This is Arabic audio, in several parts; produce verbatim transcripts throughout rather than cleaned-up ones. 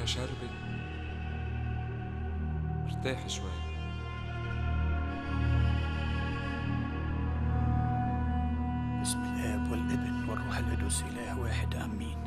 أنا شربت ارتاح شوي. باسم الآب والابن والروح القدس إله واحد آمين.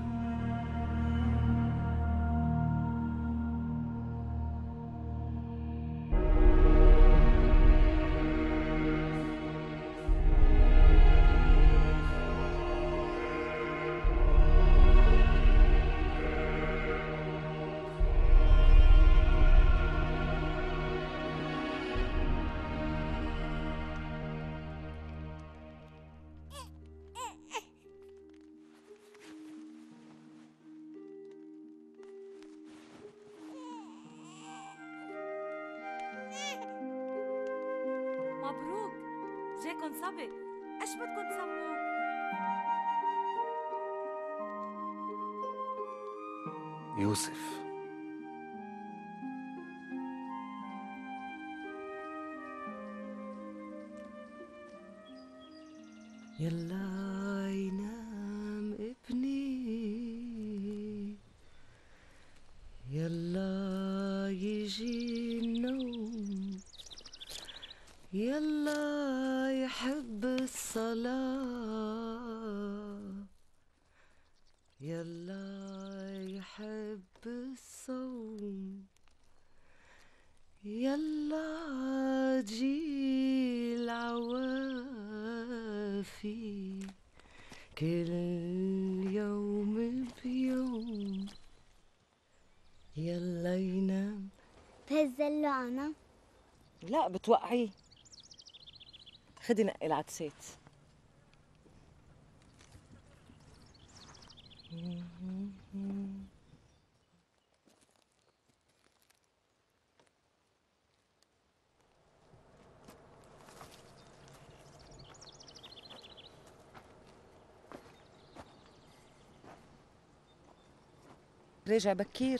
مبروك، جاكن صبي، ايش بدكن تسووا؟ يوسف. يلا ينام ابني، يلا يجي النوم، يلا يحب الصلاة، يلا يحب الصوم، يلا تجي العوافي كل يوم بيوم، يلا ينام. بهزله أنا؟ لا بتوقعيه. خدي نقي العدسات. راجع بكير.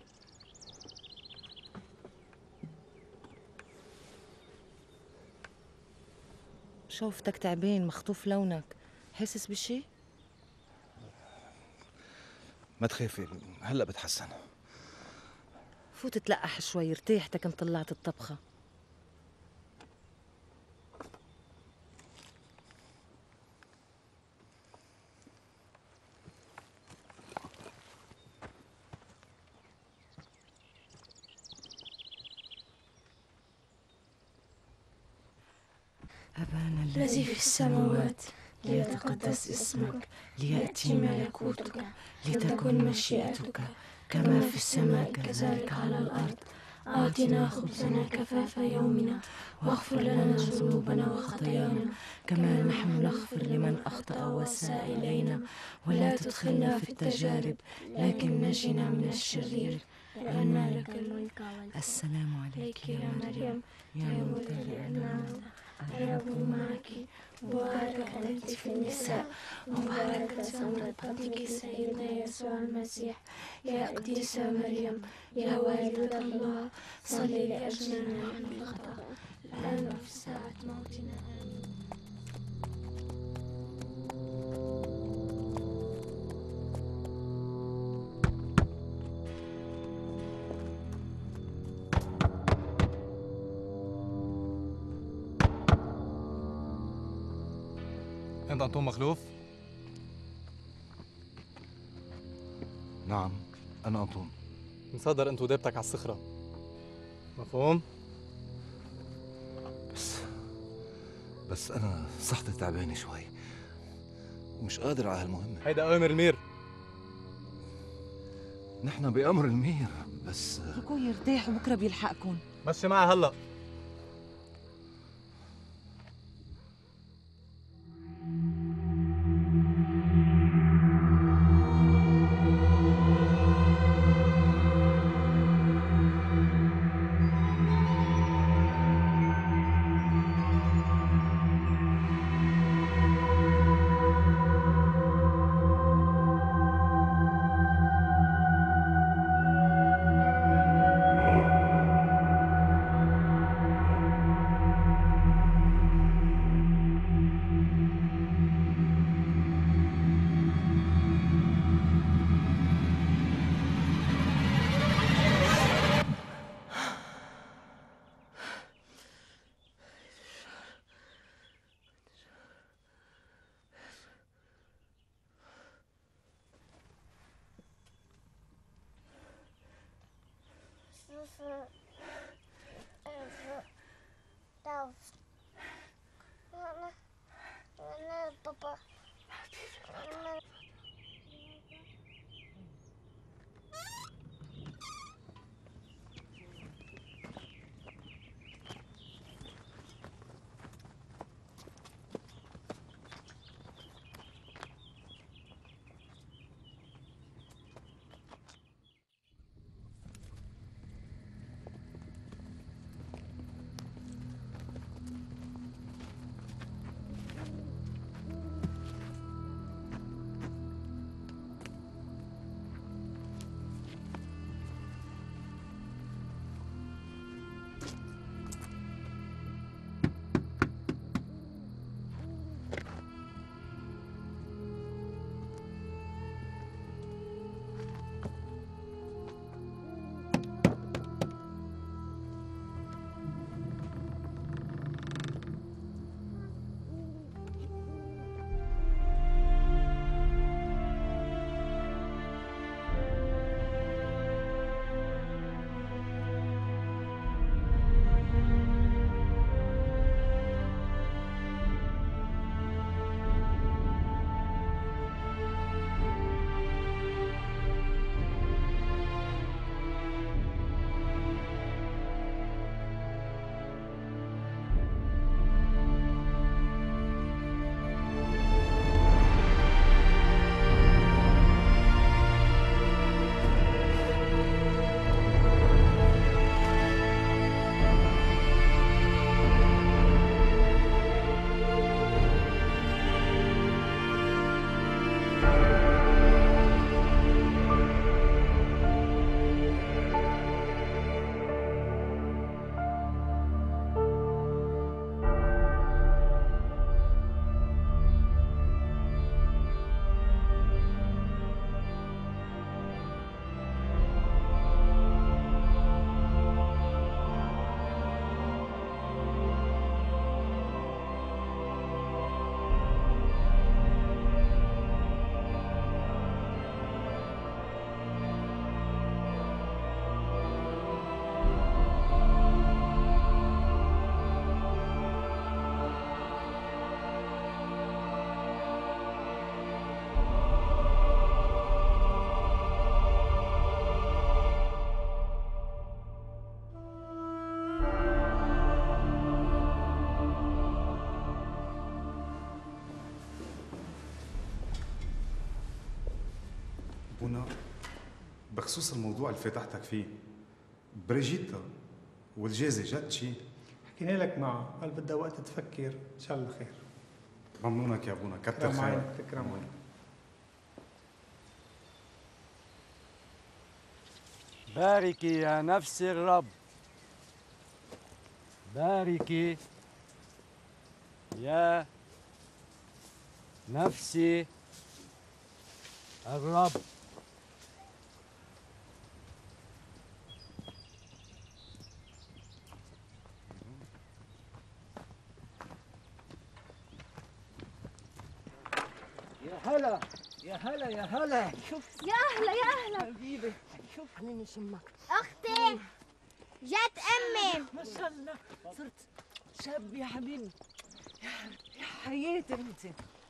شوفتك تعبان، مخطوف لونك، حاسس بشي؟ ما تخافي، هلا بتحسن. فوت تلقح شوي، ارتاحتك ان طلعت الطبخة. أبانا الذي في السماوات، ليتقدس اسمك، ليأتي ملكوتك، لتكن مشيئتك كما في السماء كذلك على الأرض. أعطنا خبزنا كفاف يومنا، واغفر لنا ذنوبنا وخطايانا كما نحن نغفر لمن أخطأ وأساء إلينا، ولا تدخلنا في التجارب لكن نجنا من الشرير، لأن لك الملك والحكم. السلام عليك يا مريم، يا ممتلئ النعمة، الرب معك، مباركة أنت في النساء، ومباركة ثمرة بطنك سيدنا يسوع المسيح. يا قديسة مريم، يا والدة الله، صلي لأجلنا نحن الخطأ الآن وفي ساعة موتنا آمين. أنت أنطون مخلوف؟ نعم، أنا أنطون. مصدر أنت ودابتك على الصخرة، مفهوم؟ بس بس أنا صحتي تعبانة شوي ومش قادر على هالمهمة. هيدا أوامر المير. نحن بأمر المير، بس اتركوه يرتاح وبكره بيلحقكم. مشي معي هلا. بابا بونا، بخصوص الموضوع اللي فتحتك فيه، بريجيتا والجازة جد شي؟ حكينا لك معها، قال بدها وقت تفكر، ان شاء الله خير. ممنونك يا بونا، كتر تكرم خيرك. عينك، تكرم عينك. باركي يا نفس الرب، باركي يا نفسي الرب. يا هلا يا هلا يا هلا. يا أهلا يا أهلا حبيبي، شوف خليني شمك. أختي جت أمي. ما شاء الله صرت شاب يا حبيبي، يا حياتي انت.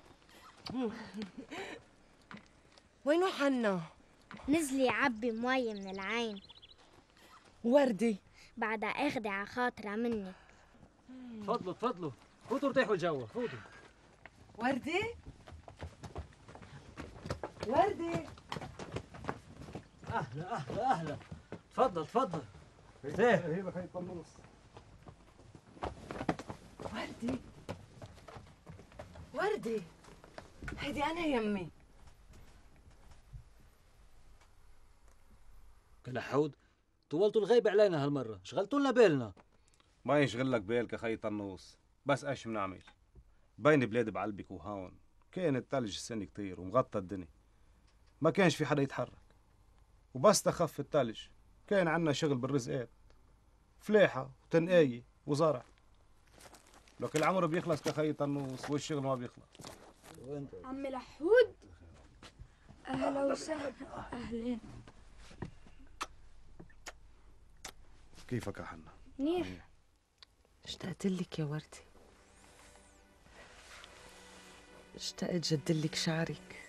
وينو حنا؟ نزلي يعبي مي من العين. وردي بعدها اخدي على خاطرها مني. تفضلوا تفضلوا، فوتوا ارتاحوا الجو، فوتوا. وردي وردي. اهلا اهلا اهلا، تفضل تفضل ارتاح. هي خي طنوس. وردي وردي، هيدي انا يمي. كلحود، طولتوا الغيب علينا هالمرة، شغلتوا لنا بالنا. ما يشغلك بالك يا خي طنوس، بس ايش بنعمل؟ بين بلاد بعلبك وهون كان التلج السنة كتير ومغطى الدنيا، ما كانش في حدا يتحرك، وبس تخف التلج كان عنا شغل بالرزقات، فلاحة وتنقاية وزرع. لكن العمر بيخلص كخي طنوس والشغل ما بيخلص. عمي لحود، أهلا وسهلا. أهلين. كيفك يا حنا؟ منيح. اشتقت لك يا وردي، اشتقت جدلك شعرك.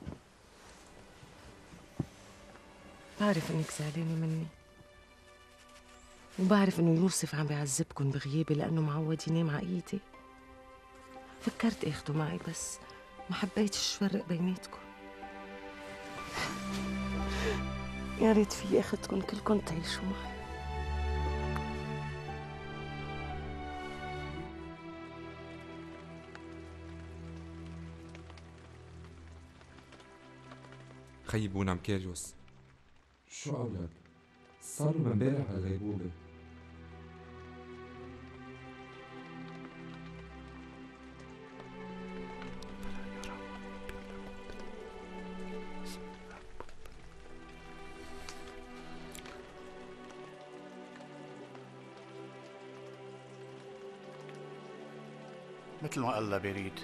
بعرف انك زعلانة مني، وبعرف انه يوسف عم بيعذبكن بغيابي لانه معود ينام على ايدي. فكرت اخده معي بس ما حبيتش فرق بيناتكم. يا ريت في اخدكن كلكن تعيشوا معي. خيي بونا مكاجوس، شو عولك؟ صار له من امبارح على الغيبوبة. مثل ما الله بيريد.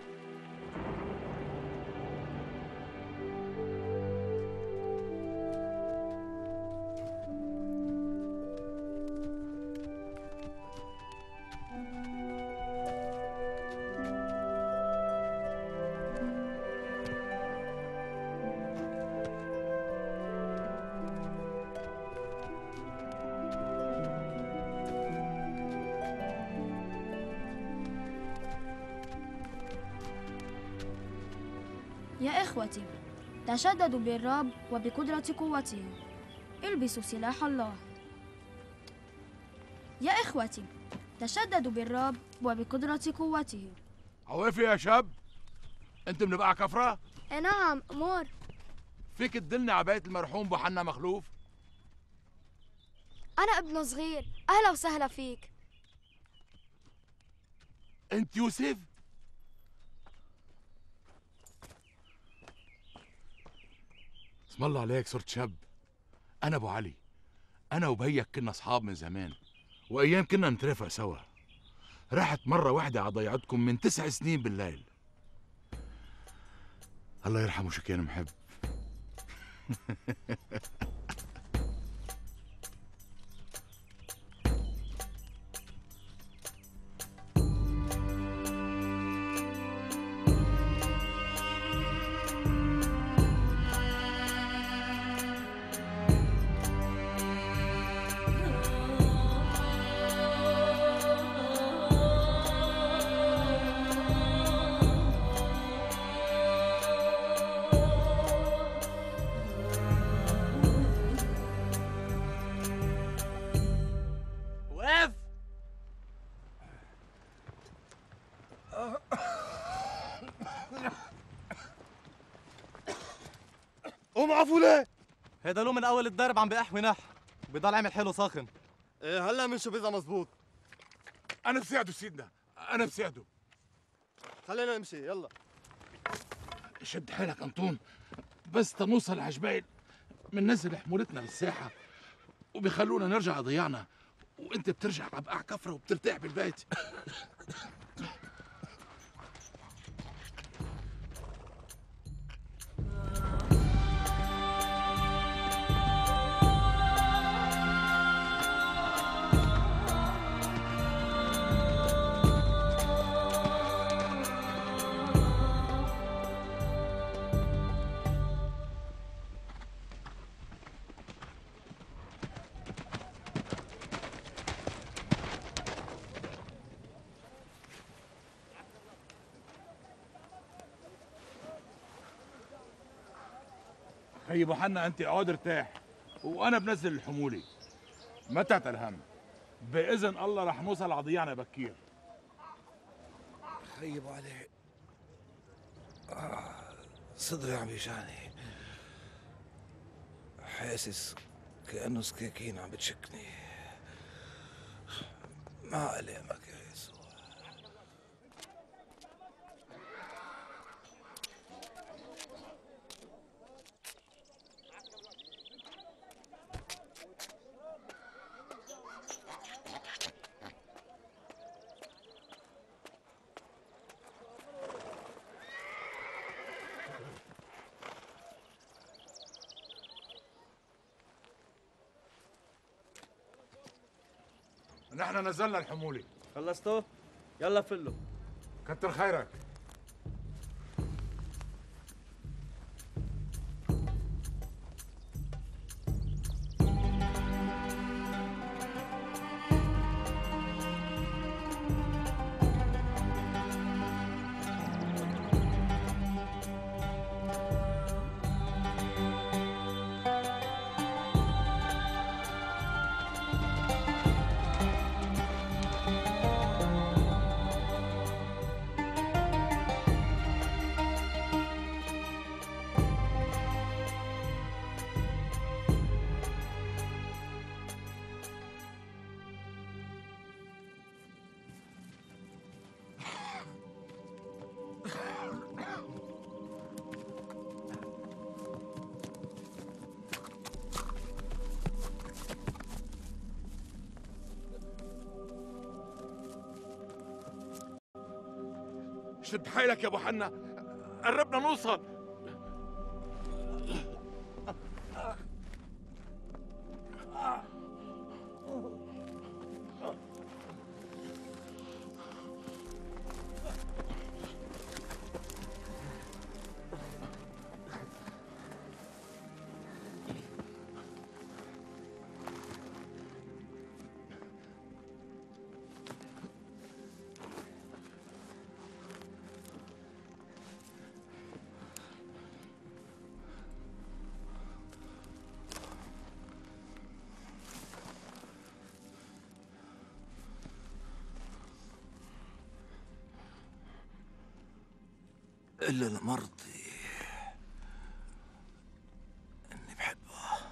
يا إخوتي، تشددوا بالرب وبقدرة قوته، البسوا سلاح الله. يا إخوتي، تشددوا بالرب وبقدرة قوته. عوافي يا شاب، انت من بقى كفرة؟ اي نعم امور. فيك تدلني على بيت المرحوم ابو حنا مخلوف؟ انا ابن صغير، اهلا وسهلا فيك. انت يوسف؟ اسم الله عليك، صرت شاب. انا ابو علي، انا وبيك كنا اصحاب من زمان، وايام كنا نترافق سوا. رحت مره واحده على ضيعتكم من تسع سنين بالليل. الله يرحمه شو كان محب. قوم عفولة. هيدا له من اول الدرب عم بيقحوي نح، بضل عامل حلو ساخن. ايه هلا بنشوف اذا مزبوط. انا بساعده سيدنا، انا بساعده. خلينا نمشي يلا. شد حيلك انطون، بس تنوصل عجبايل بننزل حمولتنا بالساحه وبيخلونا نرجع على ضياعنا، وانت بترجع على بقع كفره وبترتاح بالبيت. خي ابو حنا، انت اقعد ارتاح وانا بنزل الحمولي، ما تعتل هم. باذن الله رح نوصل على ضياعنا بكير. خي ابو علي، آه صدري عم يوجعني، حاسس كأنه سكاكين عم بتشكني. مع ألامك يا يسوع. نحن نزلنا الحمولة. خلصتوا؟ يلا فلوا. كتر خيرك. شد حيلك يا ابو حنا، قربنا نوصل. إلا لمرضي إني بحبها.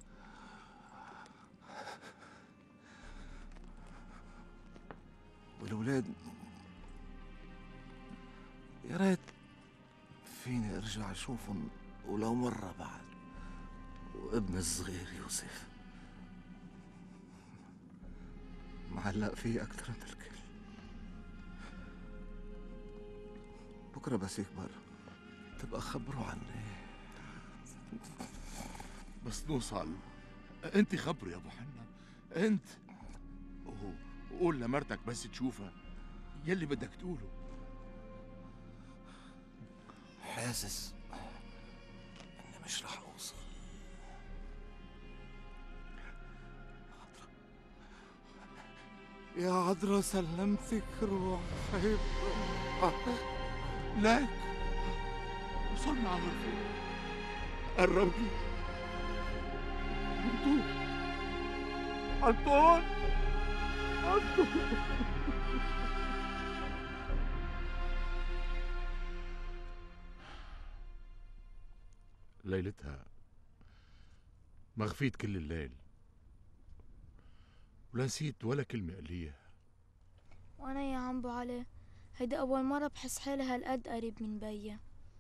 والولاد يا ريت فيني أرجع أشوفهم ولو مرة بعد، وابن الصغير يوسف معلق فيه أكتر من الكل. بكرة بس يكبر تبقى خبره عني. بس نوصل انت خبري يا ابو حنا، انت وقول لمرتك بس تشوفها يلي بدك تقوله. حاسس اني مش رح اوصل. يا عذرا سلمتك روحي. لك وصلنا على الفوق، قربنا. انتو انتون انتون ليلتها ما غفيت كل الليل ولا نسيت ولا كلمة قليها. وانا يا عم ابو علي هيدي اول مرة بحس حالي هالقد قريب من بيا.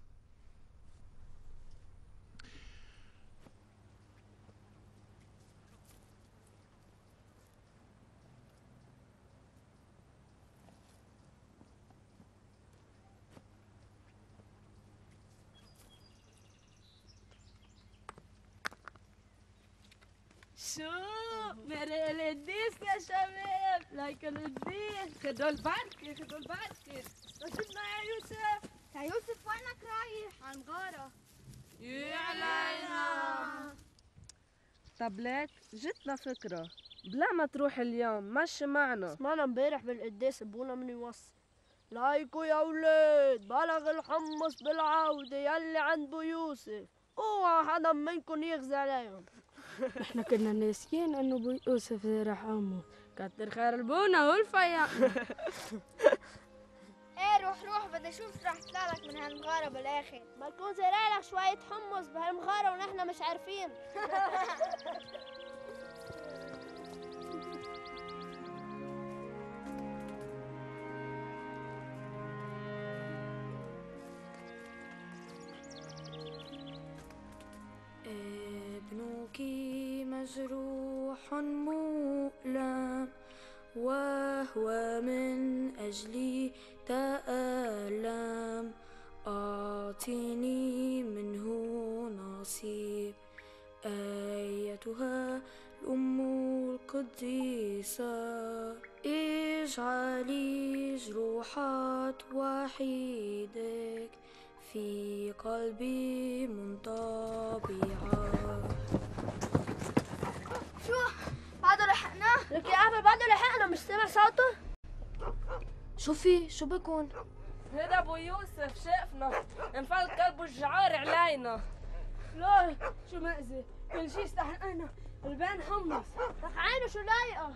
شو مرق القديس يا شباب، ليك القديس. خدوا البركة خدوا البركة. رشدنا يا يوسف. يا يوسف وينك رايح؟ عن غارة. يا علينا. طب ليك جتنا فكرة، بلا ما تروح اليوم مشي معنا. سمعنا امبارح بالقداس ابونا من يوصي لايكو يا ولاد بلغ الحمص بالعودة يلي عند بو يوسف، اوعى حدا منكم يغزى عليهم. نحن كنا ناسيين انه بو يوسف رح امه. كتر خير البونا والفيا. ايه روح روح بدي اشوف رح يطلع لك من هالمغارة بالاخر. ما تكون زارع لك شوية حمص بهالمغارة ونحن مش عارفين. ابنك مجروح مؤلم وهو من أجلي تألم، أعطيني منه نصيب أيتها الأم القديسة. مشعلي جروحات وحيدك في قلبي منطبعة. شو بعده لحقنا؟ لك يا أبا بعده لحقنا، مش سامع صوته؟ شو في؟ شو بكون؟ هذا ابو يوسف شافنا انفل كلبه الجعار علينا. لا شو مأذي، كل شي استحقنا، البان حمص، لك عينه شو لايقة.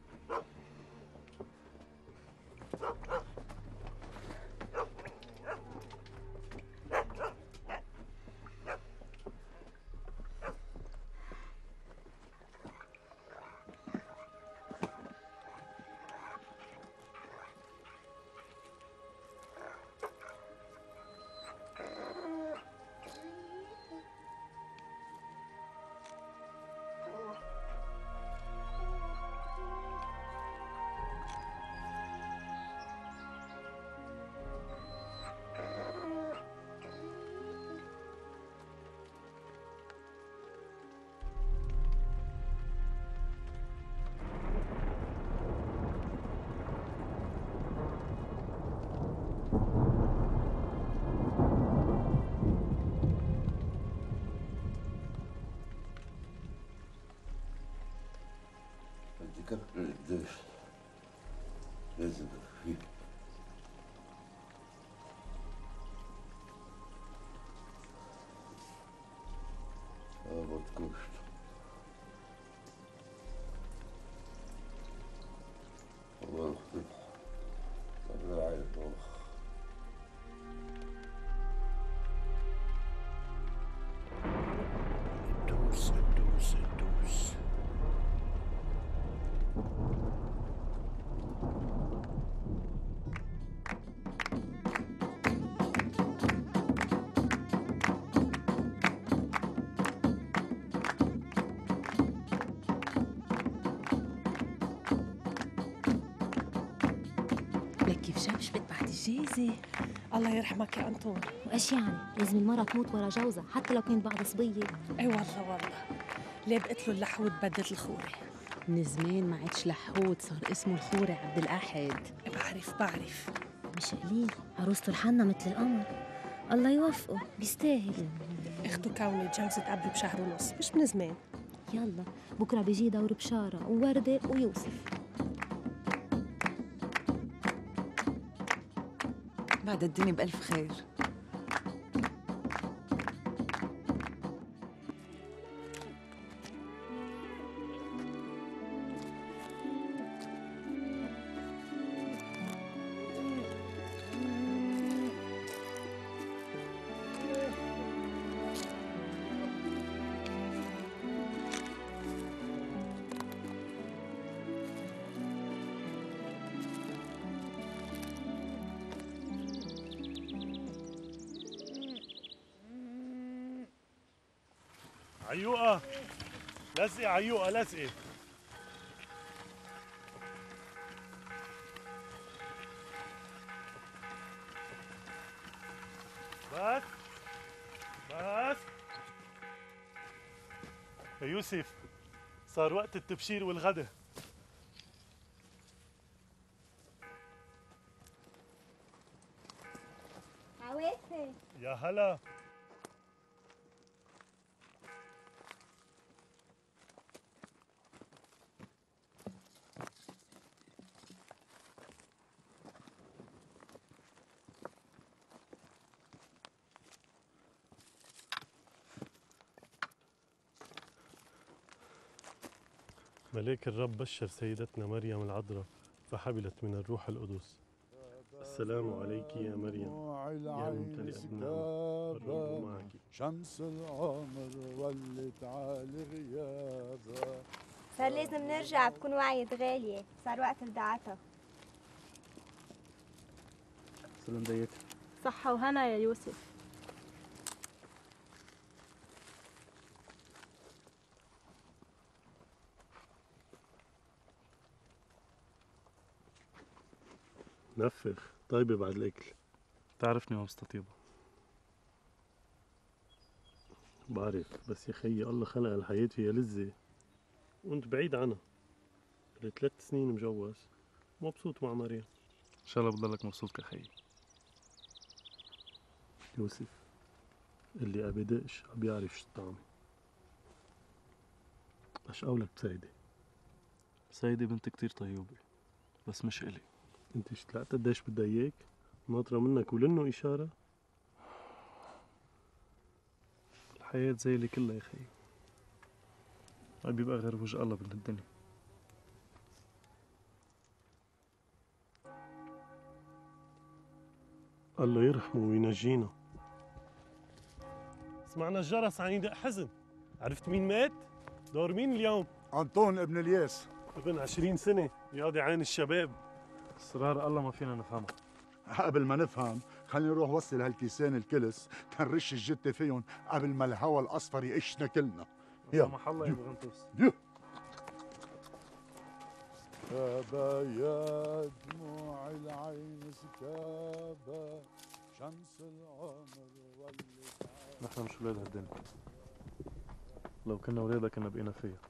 كفر قديش لازم فيه. اه بطكوش الله يخطيك الله يعيط. الدوس الدوس الدوس. لك كيف شبشبت بعد الجيزة. الله يرحمك يا أنطون. وإيش يعني؟ لازم المرة تموت ورا جوزها حتى لو كانت بعد صبية. اي والله والله. ليه بقتلوا اللحود بدل الخوري؟ من زمان ما عادش لحود، صار اسمه الخوري عبد الأحد. بعرف بعرف. مش قليل، عروسته الحنة مثل القمر. الله يوفقه، بيستاهل. اخته كوني تجوزت قبل بشهر ونص، مش من زمان. يلا بكره بيجي دور بشارة ووردة ويوسف. بعد الدنيا بألف خير. عيوقة لزقي، عيوقة لزقي. بس بس يا يوسف، صار وقت التبشير والغدا. عوافي يا هلا. ملاك الرب بشر سيدتنا مريم العذراء فحبلت من الروح القدس. السلام عليك يا مريم يا ممتلئة بالنعمة، الرب معك. شمس العمر ولت على غيابها. صار لازم نرجع، تكون وعيت غالية، صار وقت الدعاتها. سلام ديت. صحة وهنا يا يوسف. نفخ طيبة بعد الأكل. تعرفني ما بستطيبها. بعرف، بس يا خيي الله خلق الحياة فيها لذة وانت بعيد عنها. لي ثلاث سنين مجوز مبسوط مع مريم. ان شاء الله بضلك مبسوط كخي. يوسف، اللي أبدقش بيعرف شو الطعمة. اش قولك بسيدة؟ سيدة بنت كتير طيوبة، بس مش إلي. انت اشتلقت قديش بدها اياك؟ ناطرة منك ولنه إشارة؟ الحياة زي اللي كلها يا خي، ما بيبقى غير وجه الله من الدنيا. الله يرحمه وينجينا. سمعنا الجرس عن يدق حزن. عرفت مين مات؟ دور مين اليوم؟ أنطون ابن الياس. ابن عشرين سنة، ياضي عين الشباب. اسرار الله ما فينا نفهمها. قبل ما نفهم خلينا نروح وصل هالكيسين الكلس تنرش الجتة فيهم قبل ما الهوا الأصفر يقشنا كلنا. يلا سمح الله يا بغنطوس. سكابة يا دموع العين سكابة شمس العمر ولت. نحن مش ولاد هالدنيا، لو كنا ولادها كنا بقينا فيها.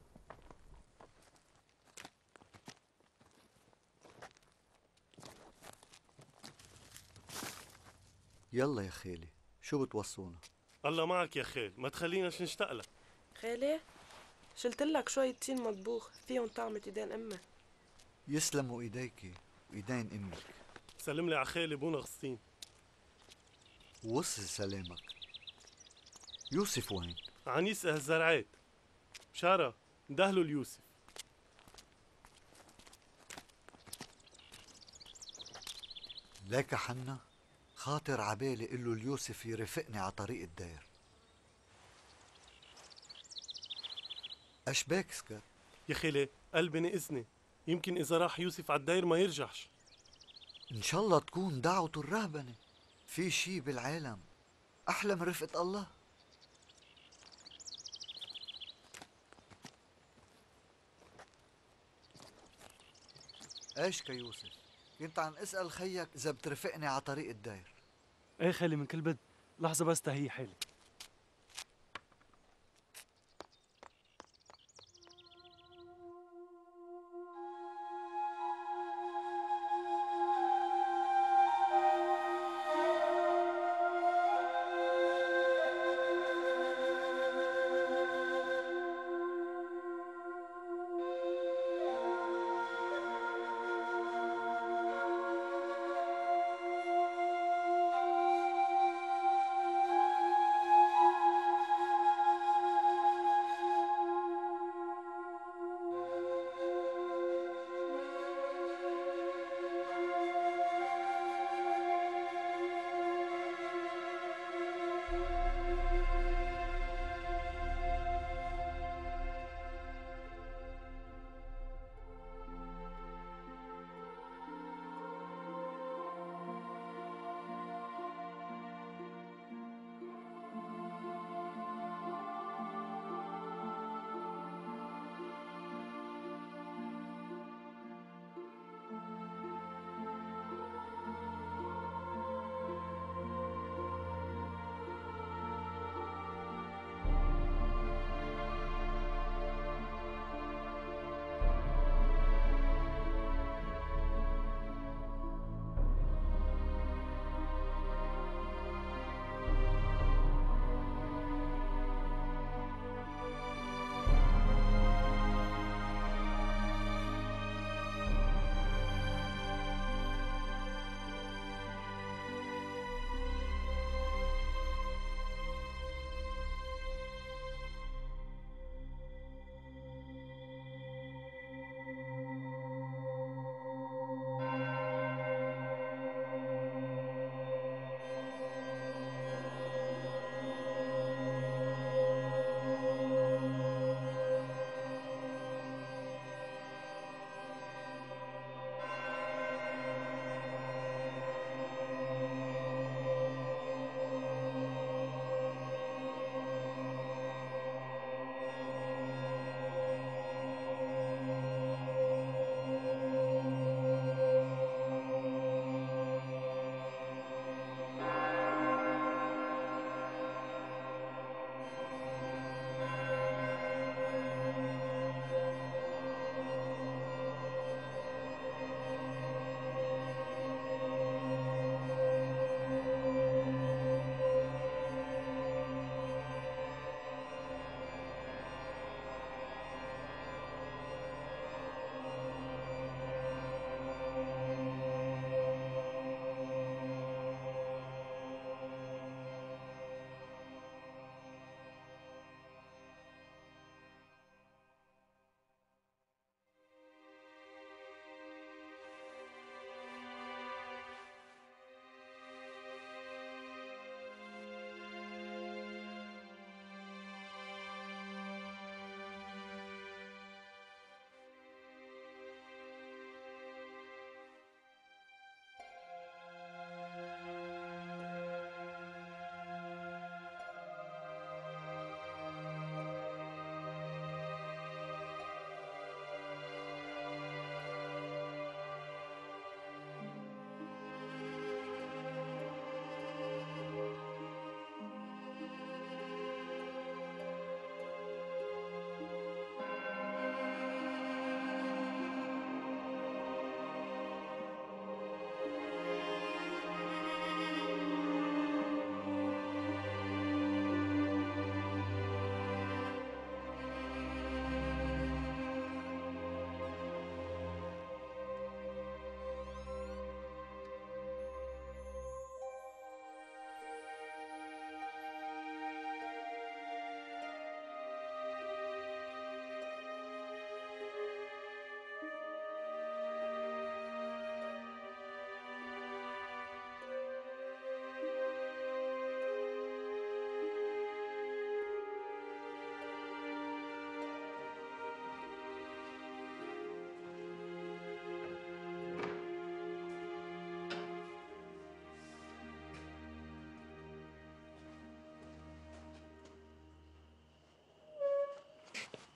يلا يا خالي، شو بتوصونا؟ الله معك يا خال، ما تخليناش نشتاق لك. خالي شلت لك شوية تين مطبوخ فيهم طعمة ايدين امك. يسلموا ايديكي وايدين امك. سلم لي على خالي بونا غصتين. وصل سلامك. يوسف وين؟ عن يسقى الزرعات. بشارة اندهلوا ليوسف. ليك حنا خاطر عبالي قله ليوسف يرافقني على طريق الدير. اشباك سكت؟ يا خالي قلبي نقزني، يمكن اذا راح يوسف على الدير ما يرجعش. ان شاء الله تكون دعوته الرهبنه. في شي بالعالم احلى من رفقة الله. ايش كيوسف؟ كنت عم اسال خيك اذا بترافقني على طريق الدير. ايه خالي من كل بد، لحظة بس تهي حالي.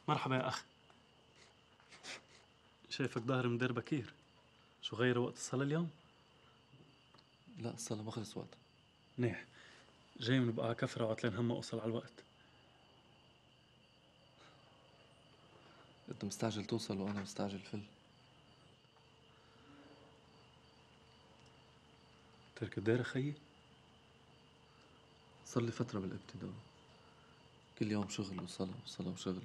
مرحبا يا أخ. شايفك ظاهر مدير بكير. شو غير وقت الصلاة اليوم؟ لا الصلاة ما خلص وقتها. منيح. جاي من بقعة كفرة وعطلان هم أوصل على الوقت. أنت مستعجل توصل وأنا مستعجل فل. ترك الدير خيي؟ صار لي فترة بالابتداء، كل يوم شغل وصلاة وصلاة وشغل.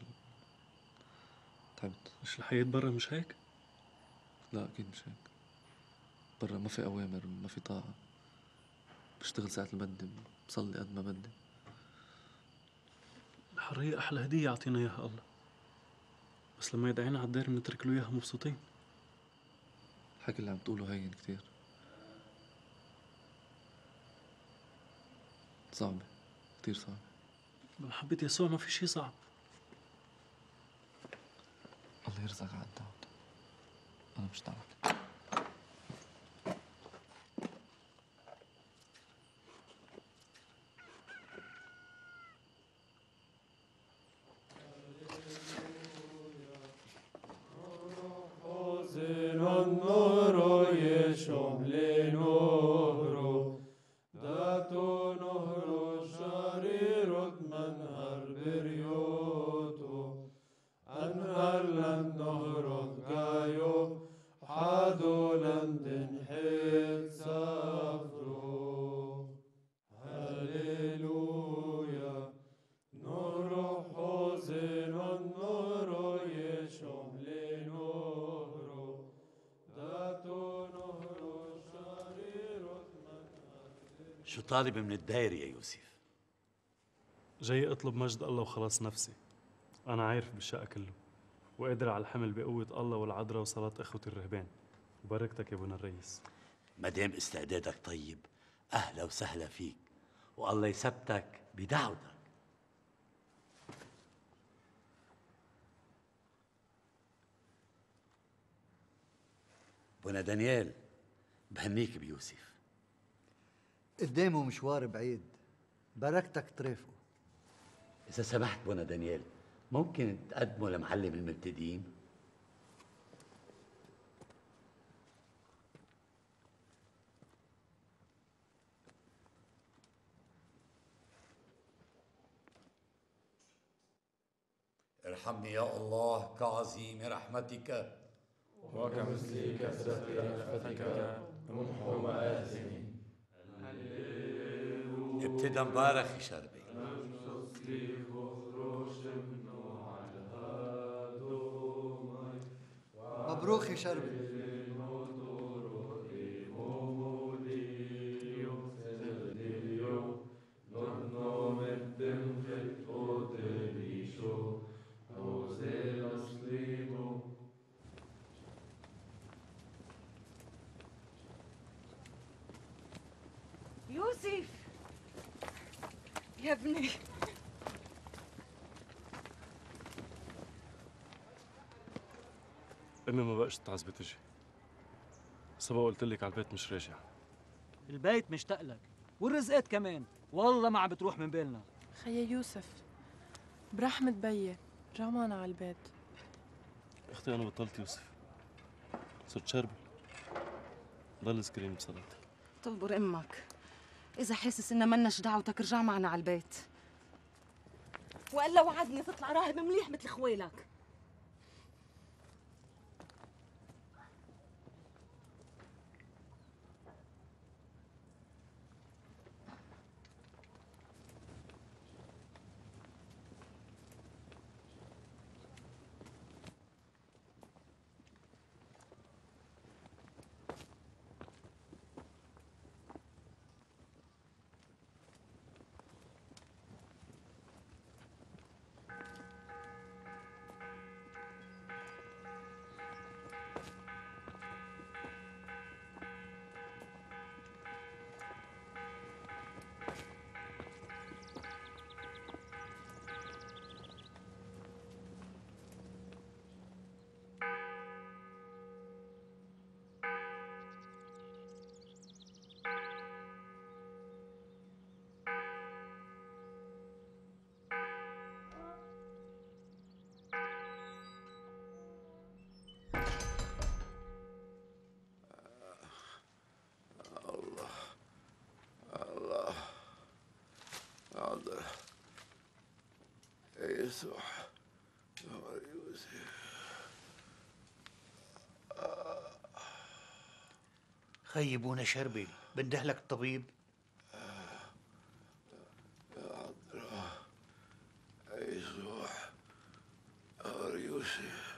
تعبت. مش الحياة برا مش هيك؟ لا أكيد مش هيك. برا ما في أوامر، ما في طاعة. بشتغل ساعة اللي بدي، بصلي قد ما بدي. الحرية أحلى هدية يعطينا إياها الله، بس لما يدعينا على الدير بنترك له إياها مبسوطين. الحكي اللي عم تقوله هين كتير. صعبة، كتير صعبة. بمحبة يسوع ما في شي صعب. الله يرزقك على الدعوة. أنا مش دعوة. شو طالب من الداير يا يوسف؟ جاي اطلب مجد الله وخلاص نفسي. انا عارف بالشقة كله وقادر على الحمل بقوة الله والعذراء وصلاة اخوتي الرهبان. وبركتك يا ابونا الرئيس. ما دام استعدادك طيب اهلا وسهلا فيك، والله يثبتك بدعوتك. بونا دانيال بهنيك بيوسف. قدامه مشوار بعيد، بركتك ترافقه. إذا سمحت بونا دانيال، ممكن تقدمه لمعلم المبتدئين؟ ارحمني يا الله كعظيم رحمتك وكمثل كثرة رأفتك امحو مآثمي. ابتدى مبارك شربي. مبروك يا شربي. يوسف يا ابني، امي ما بقاش تعذبي تجي. سبق قلت لك على البيت مش راجع. البيت مشتاق لك والرزقات كمان، والله ما عم بتروح من بالنا. خيي يوسف برحمة بيي رمانا على البيت. اختي انا بطلت يوسف، صرت شربي. ضل اذكريني بصلاتك. تنبر امك، اذا حاسس ان مناش دعوتك ارجع معنا على البيت، والا وعدني تطلع راهب مليح مثل خوالك. يسوع يا يوسف. خيبونا شربل، بنده لك الطبيب. يا عذراء يسوع يا يوسف.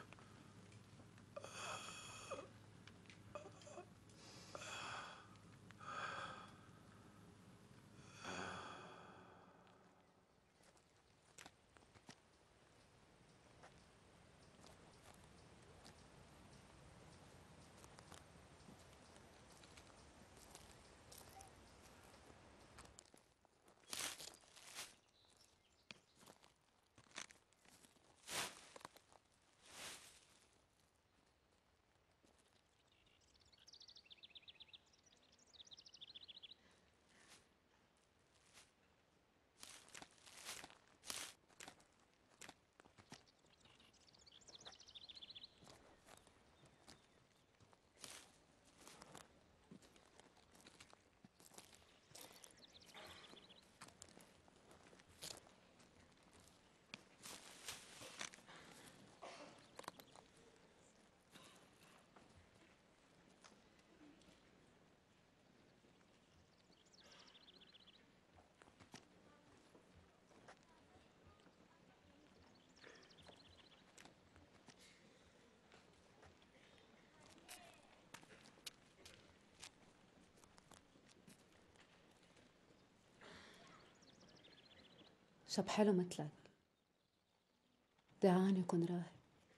شب حلو مثلك، دعاني كن راهب.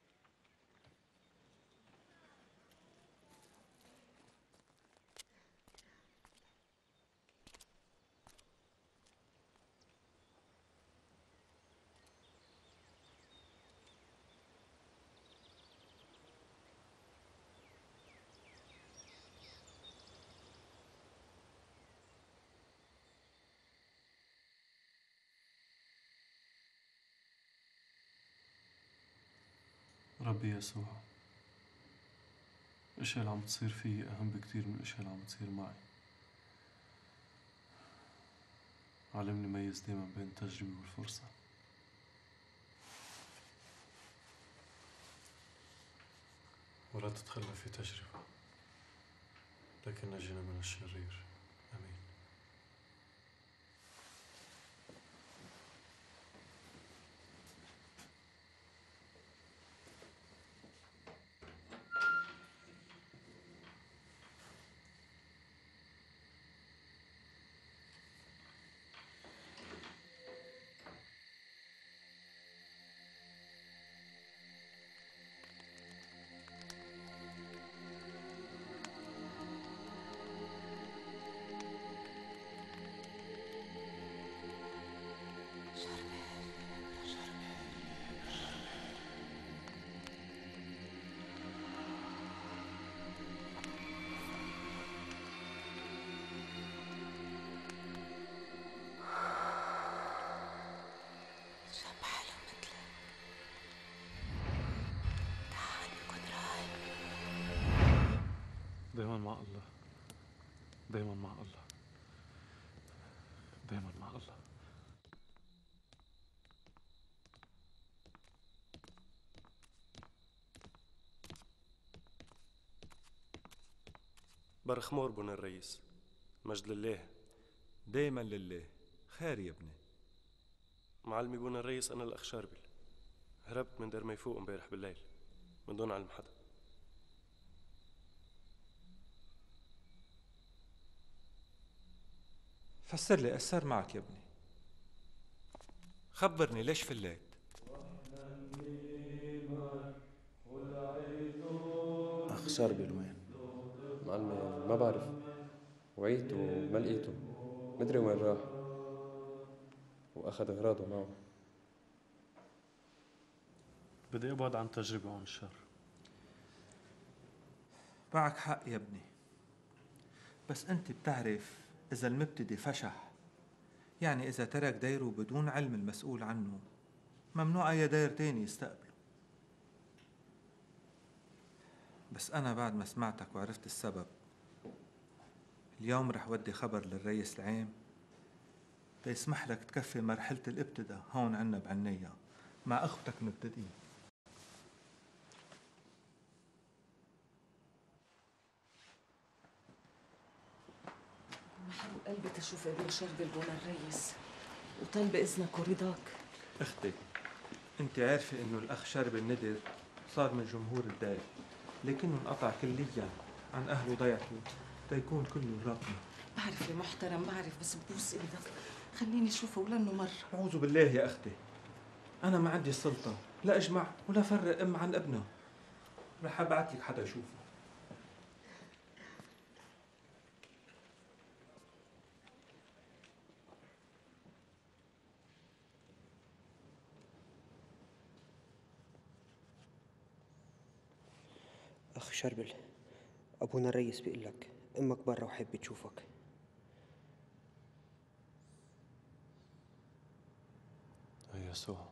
ربي يسوع، الاشياء اللي عم تصير فيي اهم بكتير من الاشياء اللي عم تصير معي. علمني ميز دايما بين التجربة والفرصة. ولا تتخلى في تجربة، لكن نجنا من الشرير. امين. دايما مع الله، دايما مع الله، دايما مع الله. برخمور بن الرئيس، مجد لله. دايما لله. خير يا ابني. معلمي بن الرئيس، أنا الأخ شاربل، هربت من دير ميفوق امبارح بالليل من دون علم حدا. فسر لي، ايش صار معك يا ابني؟ خبرني ليش فليت؟ أخ شاربل وين؟ معلمي ما بعرف، وعيته وما لقيته، مدري وين راح، وأخذ أغراضه معه. بدي أبعد عن التجربة وعن الشر. معك حق يا ابني، بس أنت بتعرف إذا المبتدي فشح، يعني إذا ترك ديره بدون علم المسؤول عنه، ممنوع أي دير تاني يستقبله. بس أنا بعد ما سمعتك وعرفت السبب، اليوم رح ودي خبر للرئيس العام تيسمح لك تكفي مرحلة الابتداء هون عنا بعنية مع أختك مبتدئين. محل قلبي تشوف ابن شربل بون الريس وطلب إذنك ورضاك. أختي، أنت عارفة إنه الأخ شربل الندر صار من جمهور الدار، لكنه انقطع كليا عن أهله ضيعته تيكون كله راقمة. بعرف يا محترم، بعرف، بس ببوس إيدك خليني أشوفه ولأنه مرة. أعوذ بالله يا أختي، أنا ما عندي السلطة لا أجمع ولا فرق أم عن ابنها. رح أبعت لك حدا يشوفه. أخ شربل، أبونا الريس بيقول لك أمك برا وحابة تشوفك. يا يسوع،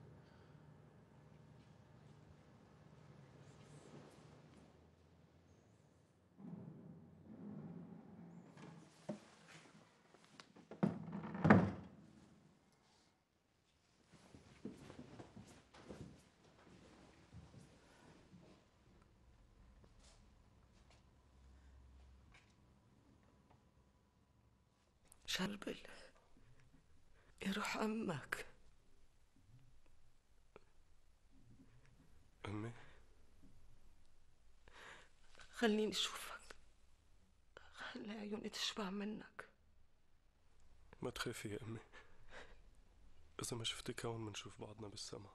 شربل يروح أمك. أمي، خليني أشوفك، خلي عيوني تشبع منك. ما تخافي يا أمي، إذا ما شفتك هون منشوف بعضنا بالسما.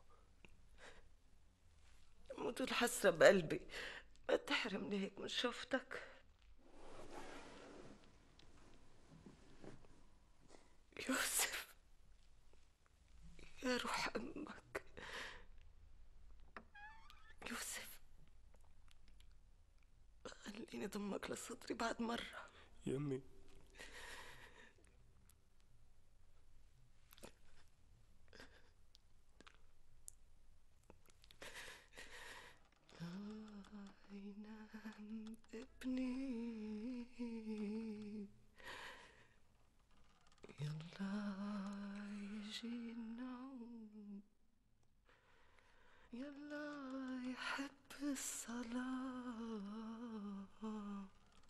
موت الحسرة بقلبي، ما تحرمني هيك من شوفتك. يوسف، يا روح أمك، يوسف خليني ضمك لصدري بعد مرة. يا أمي، ينام ابني، يلا يجي النوم، يلا يحب الصلاة،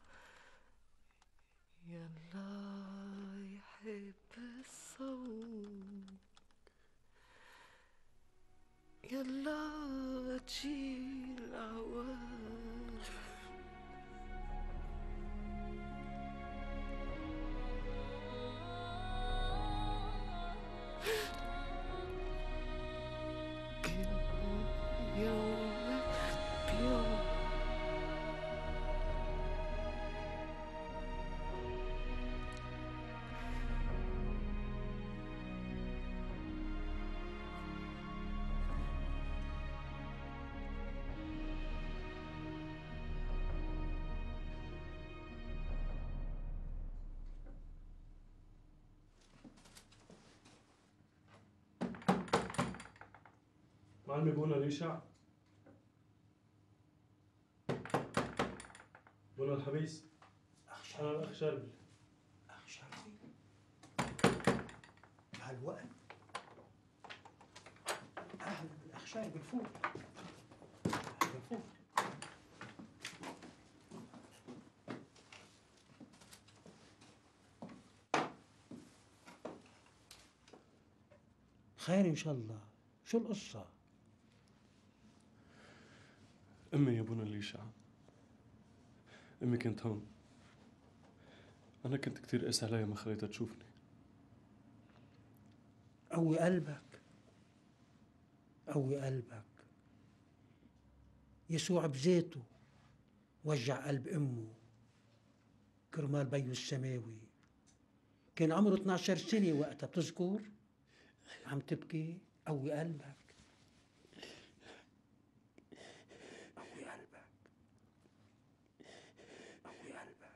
يلا يحب الصوم، يلا تجي العوام. يوم بيوم معلمي بونا ليشع، بونا الحبيس، أنا الأخ شربل. أخ شربل بهالوقت؟ أهلا بالأخ شربل، فوق فوق. خير إن شاء الله، شو القصة؟ أمي يا بونا ليشع، أمي كانت هون. أنا كنت كتير قاسي عليها ما خليتها تشوفني. قوي قلبك، قوي قلبك. يسوع بذاته وجع قلب أمه كرمال بيو السماوي. كان عمره اثني عشر سنة وقتها، بتذكر؟ عم تبكي. قوي قلبك، قوي قلبك، قوي قلبك.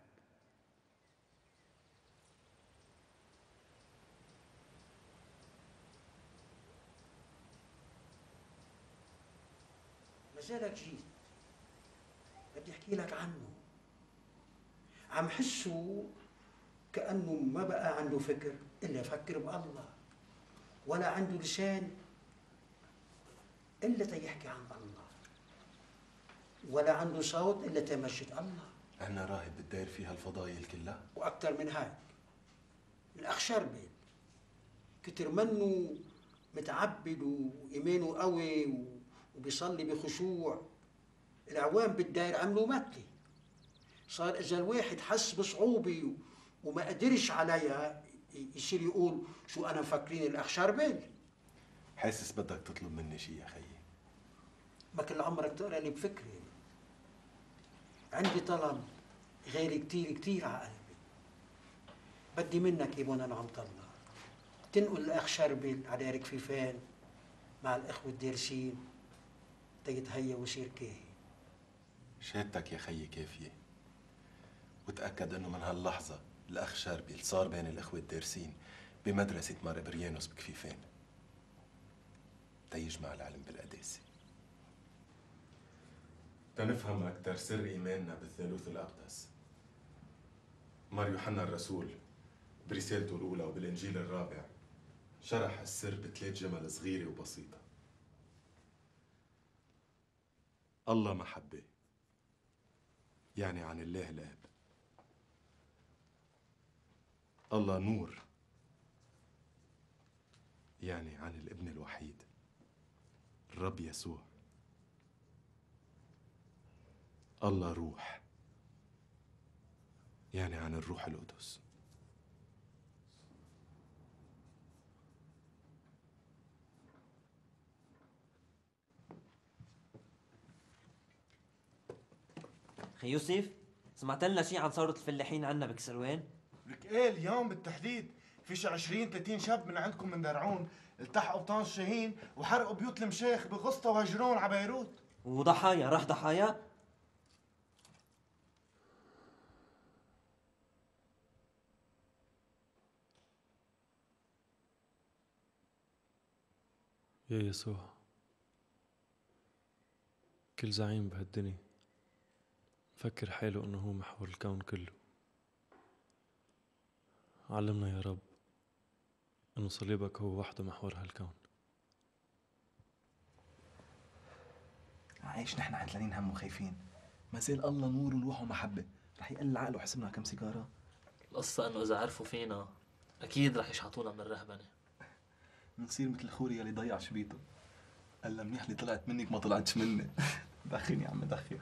مازالك جيت، بدي احكي لك عنه. عم حسه كأنه ما بقى عنده فكر إلا يفكر بالله، ولا عنده لسان إلا تيحكي عن الله، ولا عنده صوت إلا تمجد الله. عنا راهب بتداير فيها الفضايل كلها، وأكثر من هيك. الأخ شربل كتر منه متعبد وإيمانه قوي وبيصلي بخشوع، العوام بالداير عملوا متلي. صار إذا الواحد حس بصعوبة وما قدرش عليها يصير يقول شو أنا مفكرين الأخ شربل. حاسس بدك تطلب مني شيء يا خيي؟ ما كل عمرك تقرا لي بفكري. عندي طلب غالي كتير كتير على قلبي. بدي منك يا بونا نعمة الله تنقل الأخ شربل على ركفيفان مع الإخوة الدارسين تيتهيأ ويصير كاهن. شهادتك يا خيي كافية، وتأكد انه من هاللحظة الأخ شربل صار بين الإخوة الدارسين بمدرسة مار إبريانوس بكفيفان تيجمع العلم بالقداسة. تنفهم أكثر سر إيماننا بالثالوث الأقدس. مار يوحنا الرسول برسالته الأولى وبالإنجيل الرابع شرح السر بثلاث جمل صغيرة وبسيطة. الله محبة، يعني عن الله الآب. الله نور، يعني عن الابن الوحيد الرب يسوع. الله روح، يعني عن الروح القدس. خي يوسف، سمعت لنا شيء عن ثورة الفلاحين عنا بكسروان؟ لك ايه اليوم بالتحديد في شي عشرين ثلاثين شاب من عندكم من درعون التحقوا بطان شاهين وحرقوا بيوت المشايخ بغسطة وهجرون على بيروت. وضحايا راح ضحايا؟ يا يسوع، كل زعيم بهالدنيا فكر حاله انه هو محور الكون كله. علمنا يا رب انه صليبك هو وحده محور هالكون. عايش نحن عتلانين هم وخايفين، ما زال الله نور وروح ومحبة، رح يقل عقله وحسبنا كم سيجارة. القصة انه اذا عرفوا فينا اكيد رح يشحطونا من الرهبنة. منصير مثل خوري يلي ضيع شبيته. قال منيح اللي طلعت منك ما طلعتش مني. دخن يا عم دخن.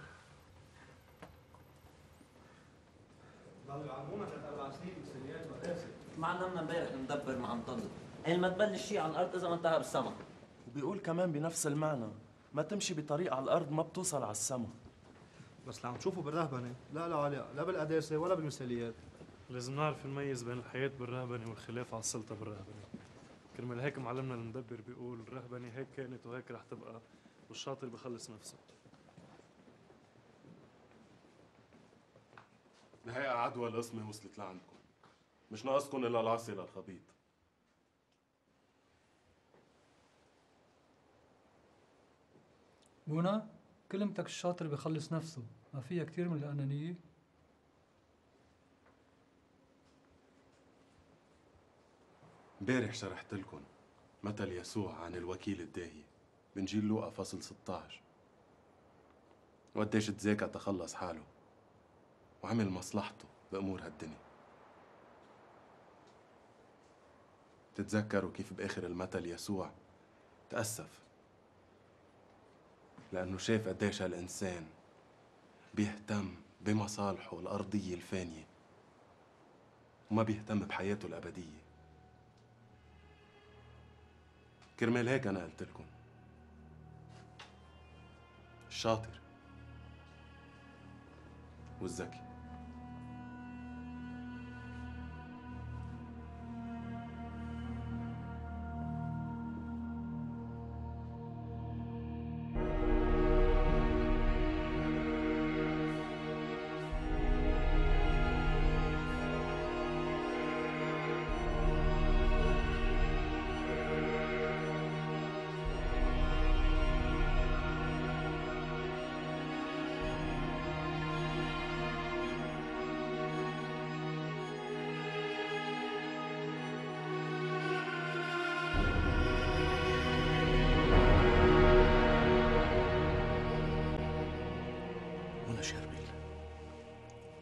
ضلوا يعلمونا ثلاث اربع سنين مسؤوليات مدرسة. معلمنا امبارح المدبر مع مطلب، قال ما تبلش شيء على الارض اذا ما انتهى بالسما. وبيقول كمان بنفس المعنى ما تمشي بطريق على الارض ما بتوصل على السما. بس اللي عم تشوفوا بالرهبنه لا لا علاقه لا بالقداسه ولا بالمثاليات. لازم نعرف نميز بين الحياة بالرهبنة والخلاف على السلطة بالرهبنة. كرمال هيك معلمنا المدبر بيقول الرهبنة هيك كانت وهيك رح تبقى، والشاطر بخلص نفسه. نهاية عدوى القسمة وصلت لعندكم، مش ناقصكم إلا العصي للخبيط. بونا، كلمتك الشاطر بخلص نفسه، ما فيها كتير من الأنانية؟ امبارح شرحت لكم مثل يسوع عن الوكيل الداهية بنجيل لوقا فصل ستة عشر، وقديش تذاكى تخلص حاله وعمل مصلحته بأمور هالدنيا. تتذكروا كيف بآخر المثل يسوع تأسف لأنه شاف قديش هالإنسان بيهتم بمصالحه الأرضية الفانية وما بيهتم بحياته الأبدية. كرمال هيك أنا قلت لكم الشاطر والذكي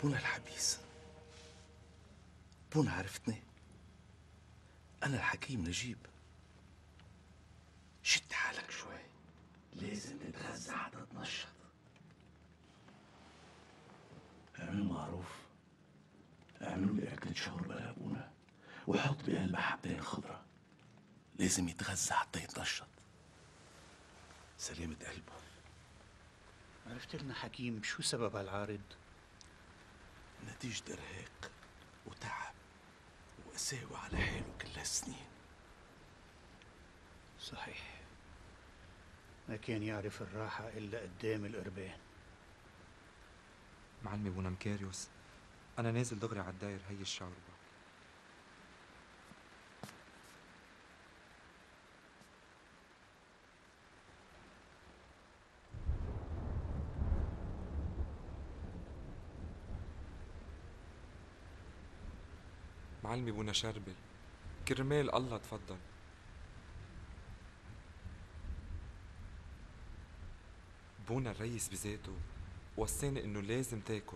بونا الحبيس، بونا عرفتني؟ أنا الحكيم نجيب. شد حالك شوي، لازم تتغذى حتى تنشط. اعمل معروف، اعملوا لي أكلة شوربة لأبونا وحط بقلبها حبتين خضرة، لازم يتغذى حتى يتنشط. سلامة قلبه. عرفت لنا حكيم شو سبب هالعارض؟ نتيجة إرهاق وتعب وقساوة على حاله كل هالسنين. صحيح، ما كان يعرف الراحة إلا قدام القربان. معلمي ابونا مكاريوس، أنا نازل دغري على الداير هي الشعر. معلمي ابونا شربل، كرمال الله تفضل. بونا الريس بذاته وصاني انه لازم تاكل.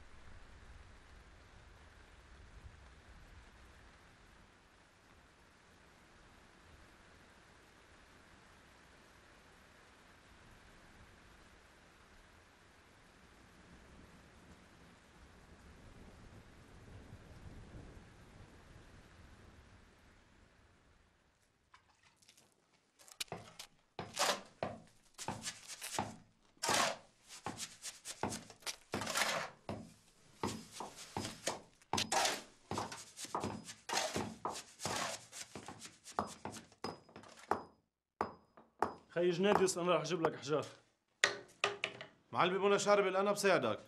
خي جناديوس انا راح اجيب لك حجار. معلمي بونا شربل انا بساعدك.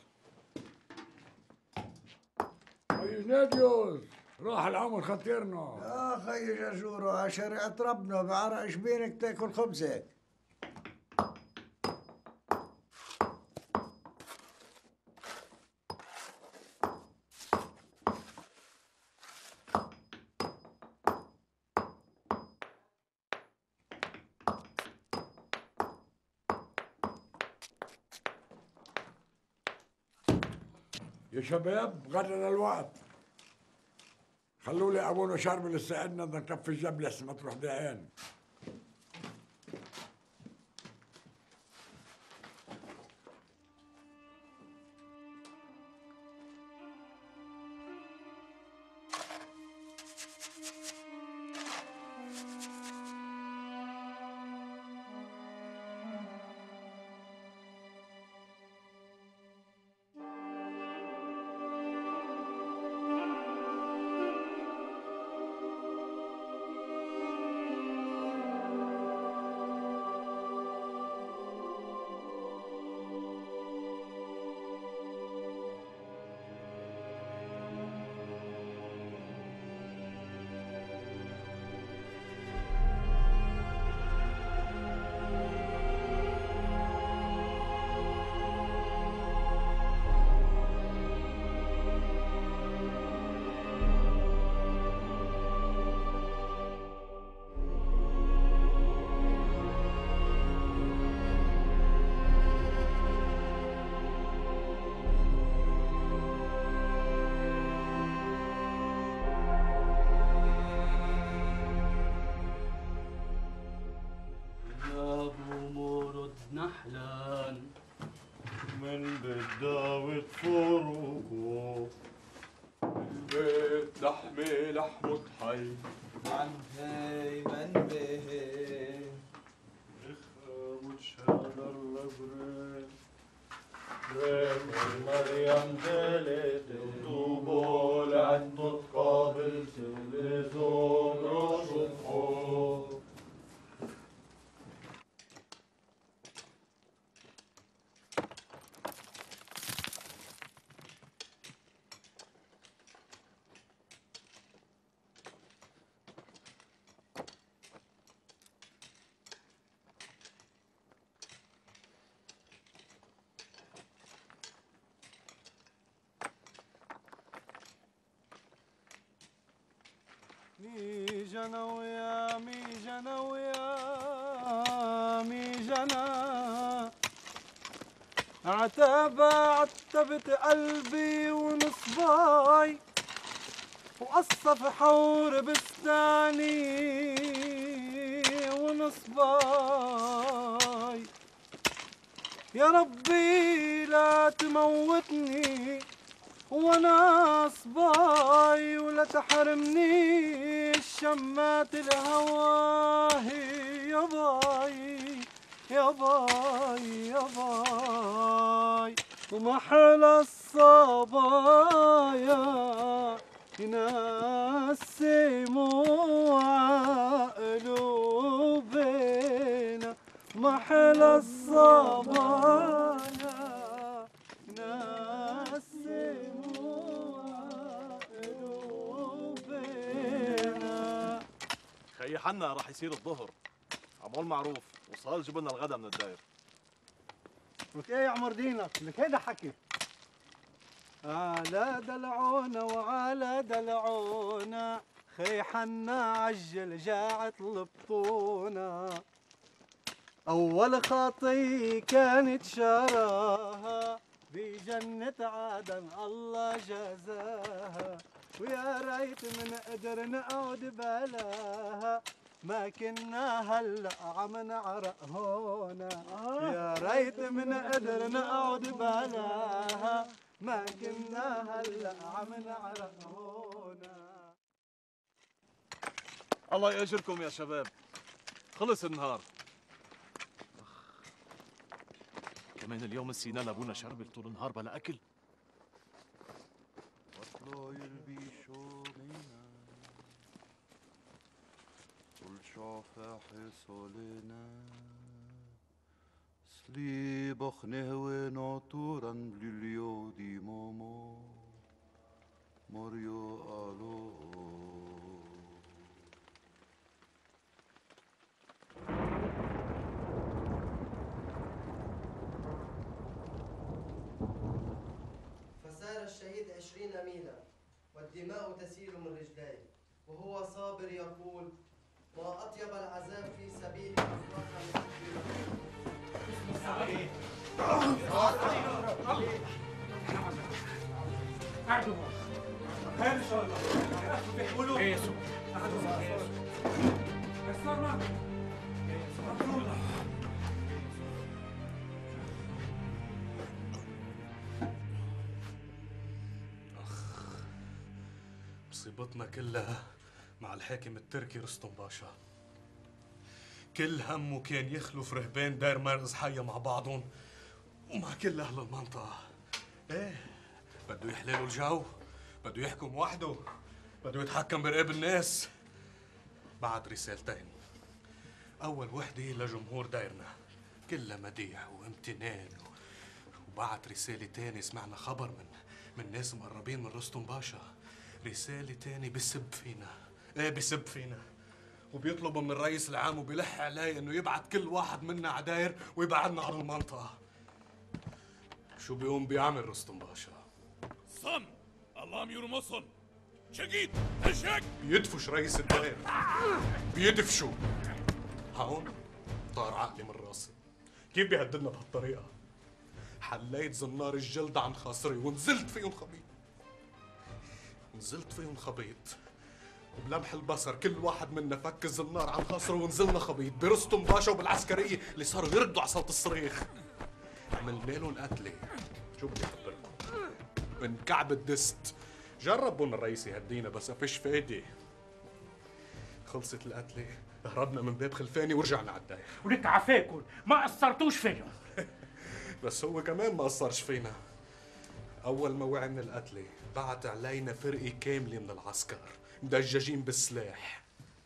خي جناديوس راح العمر خطيرنا. يا خي جزورو على شريعة ربنا بعرق شبينك تاكل خبزك. يا شباب غدا الوقت، خلوا لي ابونا شربل يساعدنا بدنا نكفي الجبل لسه ما تروح دقان. نحلان من بداوة فروقه البيت لحمي لحمه حي عن هاي من به إخوة شادر لبرين ريم مريم دلت وطوبو لعن تتقابل تولدون رشفو مي جنا ويا مي جنا ويا مي جنا عتابة عتبت قلبي ونصباي وقصف حور بستاني ونصباي. يا ربي لا تموتني وانا صباي ولا تحرمني الشمات الهواه يا باي يا باي يا باي. ومحل الصبايا ينسموا قلوبنا محل الصبايا ينسموا قلوبنا. خي حنا راح يصير الظهر، عمول معروف وصال جبنا الغدا من الداير. لك ايه يا عمر دينك؟ لك هيدا حكي. على دلعونا وعلى دلعونا خي حنا عجل جاعت لبطونا. أول خطي كانت شراها بجنة عدن الله جزاها. ويا ريت من قدر نقعد بلاها ما كنا هلا عم نعرق هونا. يا ريت من قدر نقعد بلاها ما كنا هلا عم نعرق هونا. الله يأجركم يا شباب، خلص النهار. كمان اليوم نسينا لابونا شربل طول النهار بلا أكل. Sliboch newe naturan blilio di momo Mario alo. فسار الشهيد عشرين ميلا والدماء تسيل من رجليه وهو صابر يقول ما أطيب العذاب في سبيل مصيبتنا كلها مع الحاكم التركي رستم باشا. كل همه كان يخلف رهبان داير مرز حية مع بعضهم ومع كل أهل المنطقة. إيه بده يحللوا الجو، بده يحكم وحده، بده يتحكم برقاب الناس. بعد رسالتين، أول وحدة لجمهور دايرنا كلها مديح وامتنان، وبعد رسالة تاني سمعنا خبر من من ناس مقربين من رستم باشا. رسالة تاني بسب فينا، ايه بسب فينا وبيطلب من الرئيس العام وبيلح علي انه يبعت كل واحد منا عداير ويبعدنا عن المنطقة. شو بيقوم بيعمل رستم باشا؟ صن اللهم يرمصن شقيد هشك بيدفش رئيس الدائر، بيدفشوا. هون طار عقلي من راسي، كيف بيهددنا بهالطريقة؟ حليت زنار الجلد عن خاصري ونزلت فيهم خبيط، نزلت فيهم خبيط وبلمح البصر كل واحد منا فك الزنار عن خاصره ونزلنا خبيط برستم باشا وبالعسكرية اللي صاروا يردوا على صوت الصريخ. عملنا لهم قتلة. شو بدي اخبركم؟ من كعب الدست. جربوا الرئيس يهدينا بس فيش فايدة. خلصت القتلة، هربنا من باب خلفاني ورجعنا على الداير. ولك عفاكم ما قصرتوش فيهم. بس هو كمان ما قصرش فينا. أول ما وعي من القتلة بعت علينا فرقة كاملة من العسكر مدججين بالسلاح.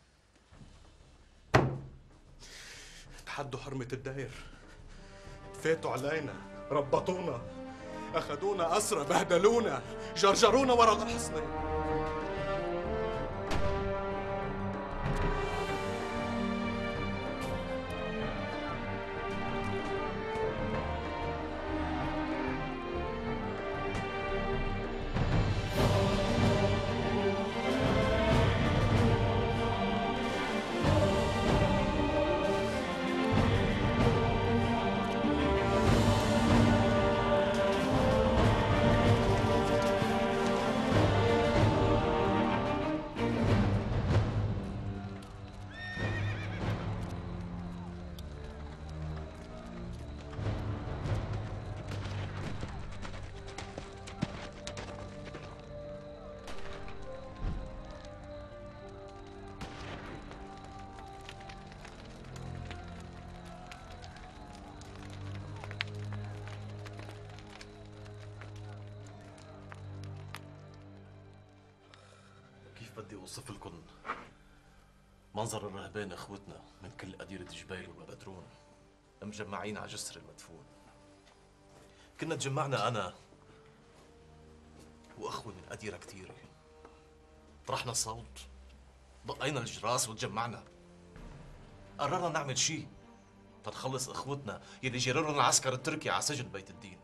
تحدوا حرمة الداير، فاتوا علينا، ربطونا، أخذونا أسرى، بهدلونا، جرجرونا ورا الحصنة. بدي اوصف لكم منظر الرهبان اخوتنا من كل قديرة جبيل وبدرون مجمعين على جسر المدفون. كنا تجمعنا انا واخوي من قديرة كتيرة، طرحنا الصوت، دقينا الجراس وتجمعنا. قررنا نعمل شيء تنخلص اخوتنا يلي جرروا العسكر التركي على سجن بيت الدين.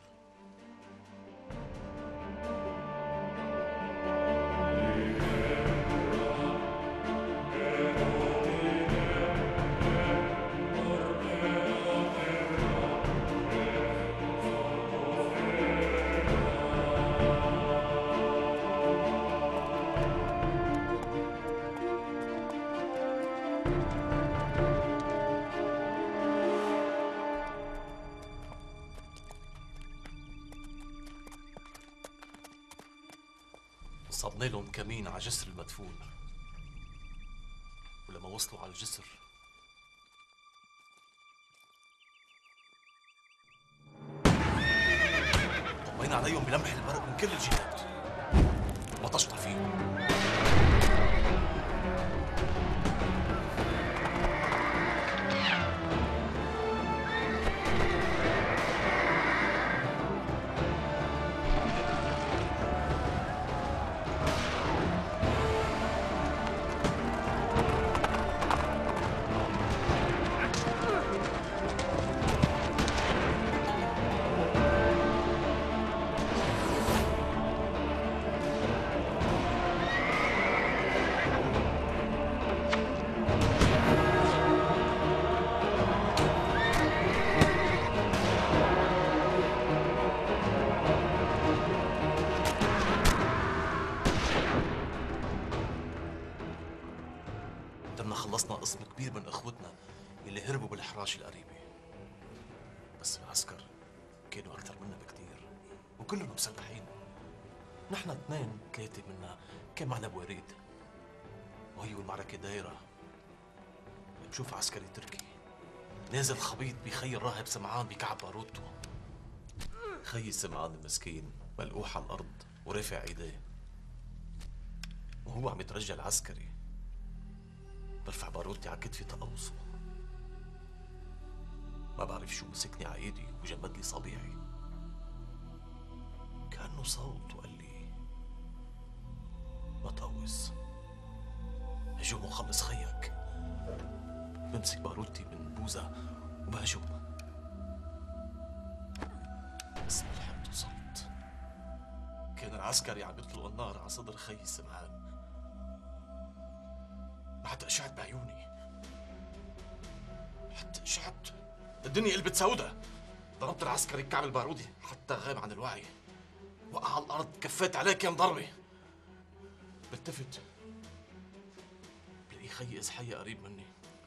صبنا لهم كمين على جسر المدفون، ولما وصلوا على الجسر طمينا عليهم بلمح البرق من كل الجهات وطشنا فيهم. خلصنا قسم كبير من اخوتنا اللي هربوا بالحراش القريبة، بس العسكر كانوا أكثر منا بكتير وكلهم مسلحين. نحن اثنين ثلاثة منا كان معنا بوريد، وهي والمعركة دايرة بشوف عسكري تركي نازل خبيط بخي الراهب سمعان بكعب باروته. خي سمعان المسكين ملقوح على الأرض ورافع ايديه، وهو عم يترجى العسكري برفع باروتي على كتفي تقوصه. ما بعرف شو مسكني على ايدي وجمد لي صبيعي، كأنه صوت وقال لي ما تقوص، هجوم وخلص خيك. بمسك باروتي من بوزة وبهجم، بس ما لحقت وصلت. كان العسكري عم يطلق النار على صدر خي سمعان، حتى اشعت بعيوني، حتى اشعت الدنيا قلبت سودة. ضربت العسكري الكعب البارودي حتى غاب عن الوعي، وقع على الارض كفيت عليه كم ضربه. بلتفت بلاقي خيي ازحية قريب مني،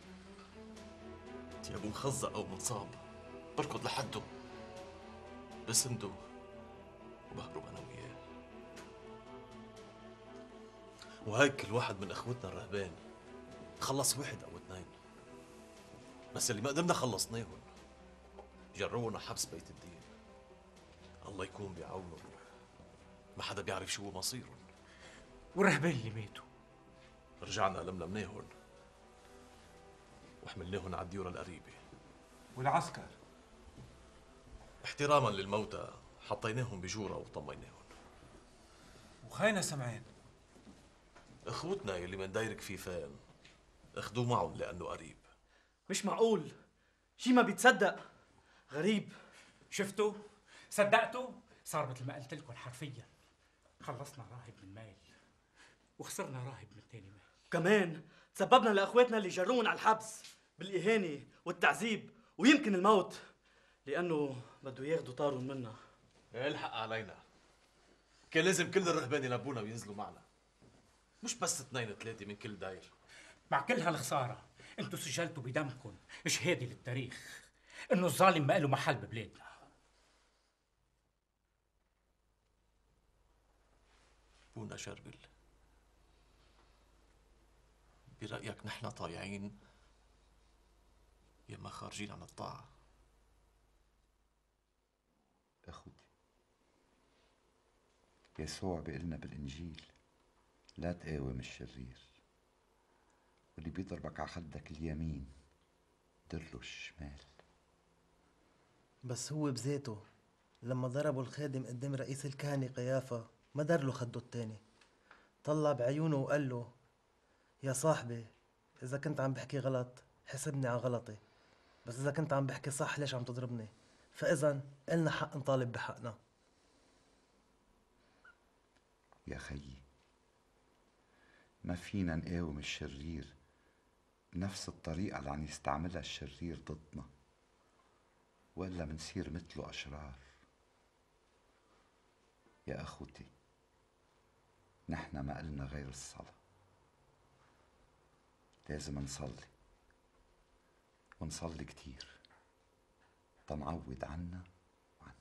ثيابه مخزق او منصاب، بركض لحده بسنده وبهرب انا وياه. وهيك كل واحد من اخوتنا الرهبان خلص واحد او اثنين، بس اللي ما قدرنا خلصناهم جرونا حبس بيت الدين. الله يكون بعونهم، ما حدا بيعرف شو مصيرهم. والرهبان اللي ماتوا رجعنا لملمناهم وحملناهم على الديورة القريبة. والعسكر احتراما للموتى حطيناهم بجورة وطميناهم. وخينا سمعان اخوتنا يلي من داير كفيفان اخدوه معهم لانه قريب. مش معقول، شي ما بيتصدق، غريب. شفتوا؟ صدقتوا؟ صار مثل ما قلت لكم حرفيا، خلصنا راهب من مال وخسرنا راهب من تاني مال. كمان تسببنا لاخواتنا اللي جرونا على الحبس بالاهانه والتعذيب ويمكن الموت، لانه بده ياخذوا طارهم منا. الحق علينا، كان لازم كل الرهبان يلبونا وينزلوا معنا، مش بس اثنين ثلاثة من كل داير. مع كل هالخسارة انتوا سجلتوا بدمكم شهادة للتاريخ انه الظالم ما له محل ببلادنا. بونا شربل، برأيك نحن طايعين يما خارجين عن الطاعة؟ أخوتي، يسوع بيقلنا بالإنجيل لا تقاوم الشرير، واللي بيضربك على خدك اليمين دله الشمال. بس هو بذاته لما ضربوا الخادم قدام رئيس الكهنة قيافة ما دار له خده التاني، طلع بعيونه وقال له: يا صاحبي إذا كنت عم بحكي غلط حسبني على غلطي، بس إذا كنت عم بحكي صح ليش عم تضربني؟ فإذا إلنا حق نطالب بحقنا. يا خيي ما فينا نقاوم الشرير بنفس الطريقة اللي عم يستعملها الشرير ضدنا، وإلا منصير مثله أشرار. يا أخوتي نحن ما قلنا غير الصلاة، لازم نصلي ونصلي كتير تنعوض عنا وعنه.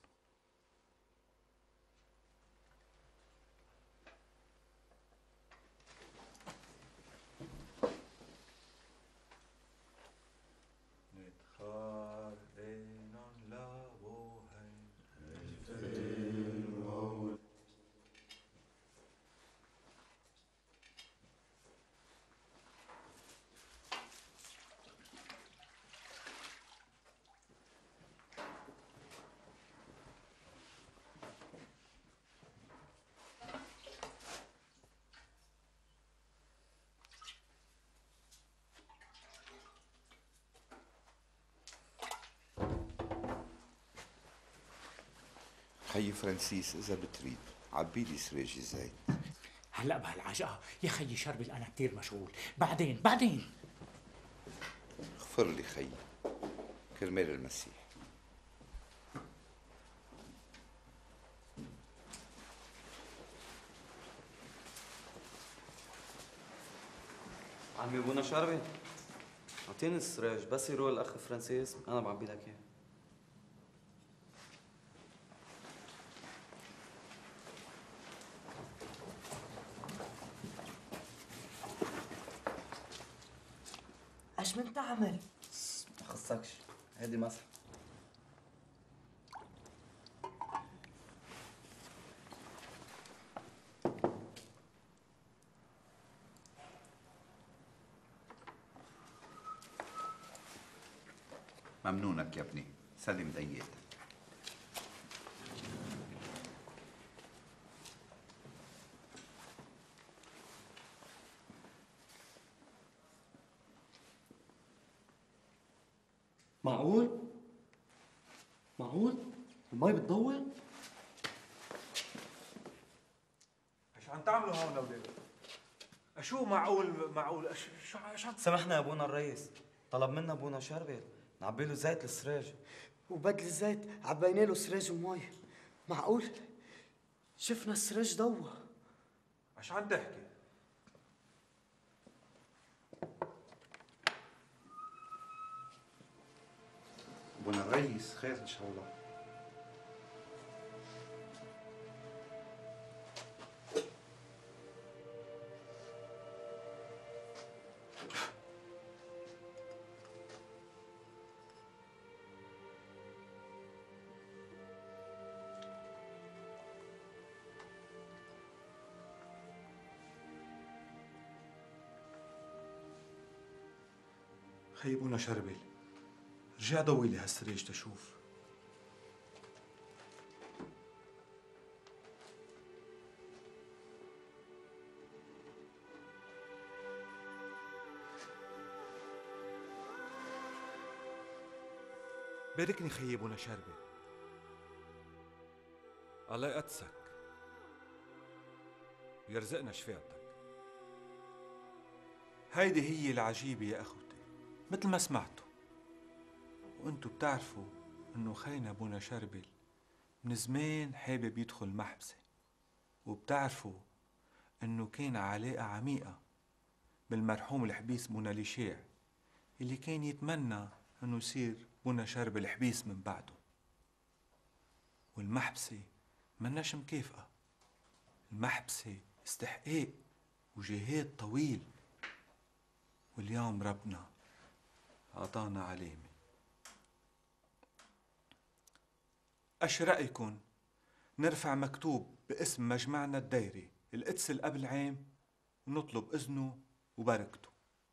خي فرانسيس إذا بتريد عبيلي سريج زيت. هلا بهالعجقة يا خيي شربل، أنا كتير مشغول. بعدين بعدين اغفر لي خي كرمال المسيح. عمي ابونا شربل اعطيني السراج، بس يروح الاخ فرانسيس انا بعبي لك اياه. ايش من تعمل؟ ما خصكش، هيدي مسح. ممنونك يا ابني، سلم دقيقتك. معقول؟ معقول؟ المي بتضوي؟ ايش عم تعملوا هون اولاد؟ شو معقول معقول؟ أش... شو ايش عم سامحنا يا ابونا الرئيس، طلب منا ابونا شربل نعبي له زيت السراج، وبدل الزيت عبينا له سراج ومي. معقول؟ شفنا السراج ضوى. ايش عم تحكي؟ ابونا الرئيس خير ان شاء الله. خي ابونا شربل رجع ضوي لي هالسريج تشوف. باركني خي ابونا شربل، الله يقدسك ويرزقنا شفاعتك. هيدي هي العجيبة يا أخوتي، مثل ما سمعتوا وانتوا بتعرفوا انه خينا ابونا شربل من زمان حابب يدخل محبسة، وبتعرفوا انه كان علاقة عميقة بالمرحوم الحبيس بونا ليشاع اللي كان يتمنى انه يصير بونا شربل حبيس من بعده. والمحبسة مناش مكافأة، المحبسة استحقاق وجهاد طويل، واليوم ربنا أعطانا علامة. أش رأيكن نرفع مكتوب باسم مجمعنا الديري القدس الأب العام ونطلب إذنه وبركته.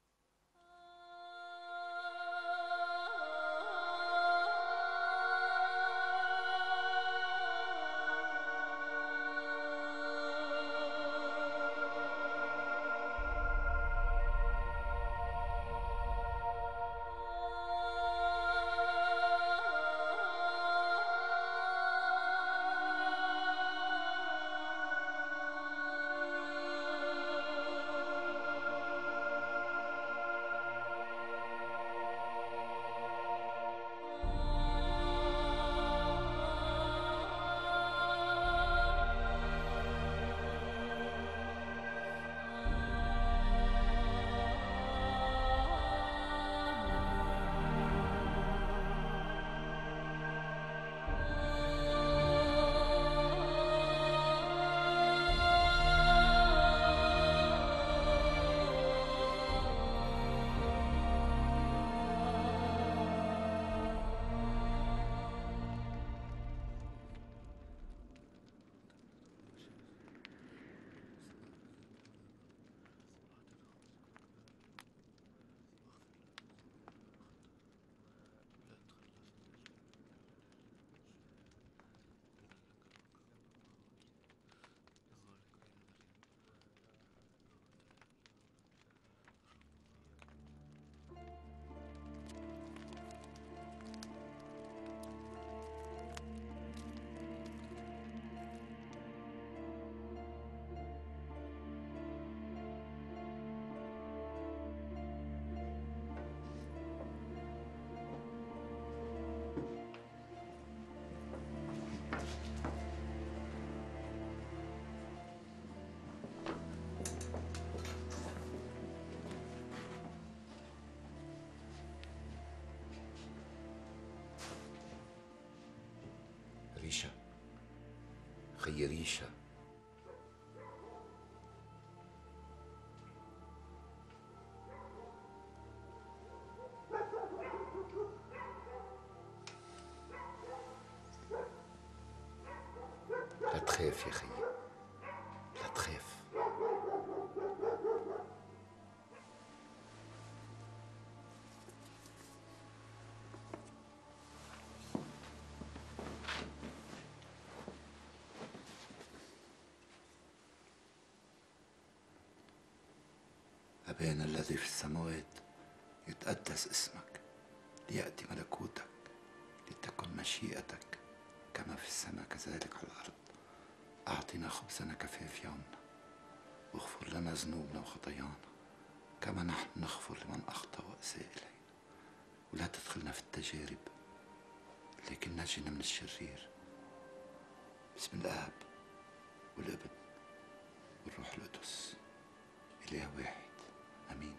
ريشة، خي ريشة، لا تخاف يا خي، لا تخاف. أبانا الذي في السماوات يتقدس اسمك، ليأتي ملكوتك، لتكن مشيئتك كما في السماء كذلك على الأرض. أعطنا خبزنا كفاف يومنا، واغفر لنا ذنوبنا وخطايانا كما نحن نغفر لمن أخطأ وأساء إلينا، ولا تدخلنا في التجارب لكن نجنا من الشرير. بسم الآب والابن والروح القدس، إله واحد، آمين.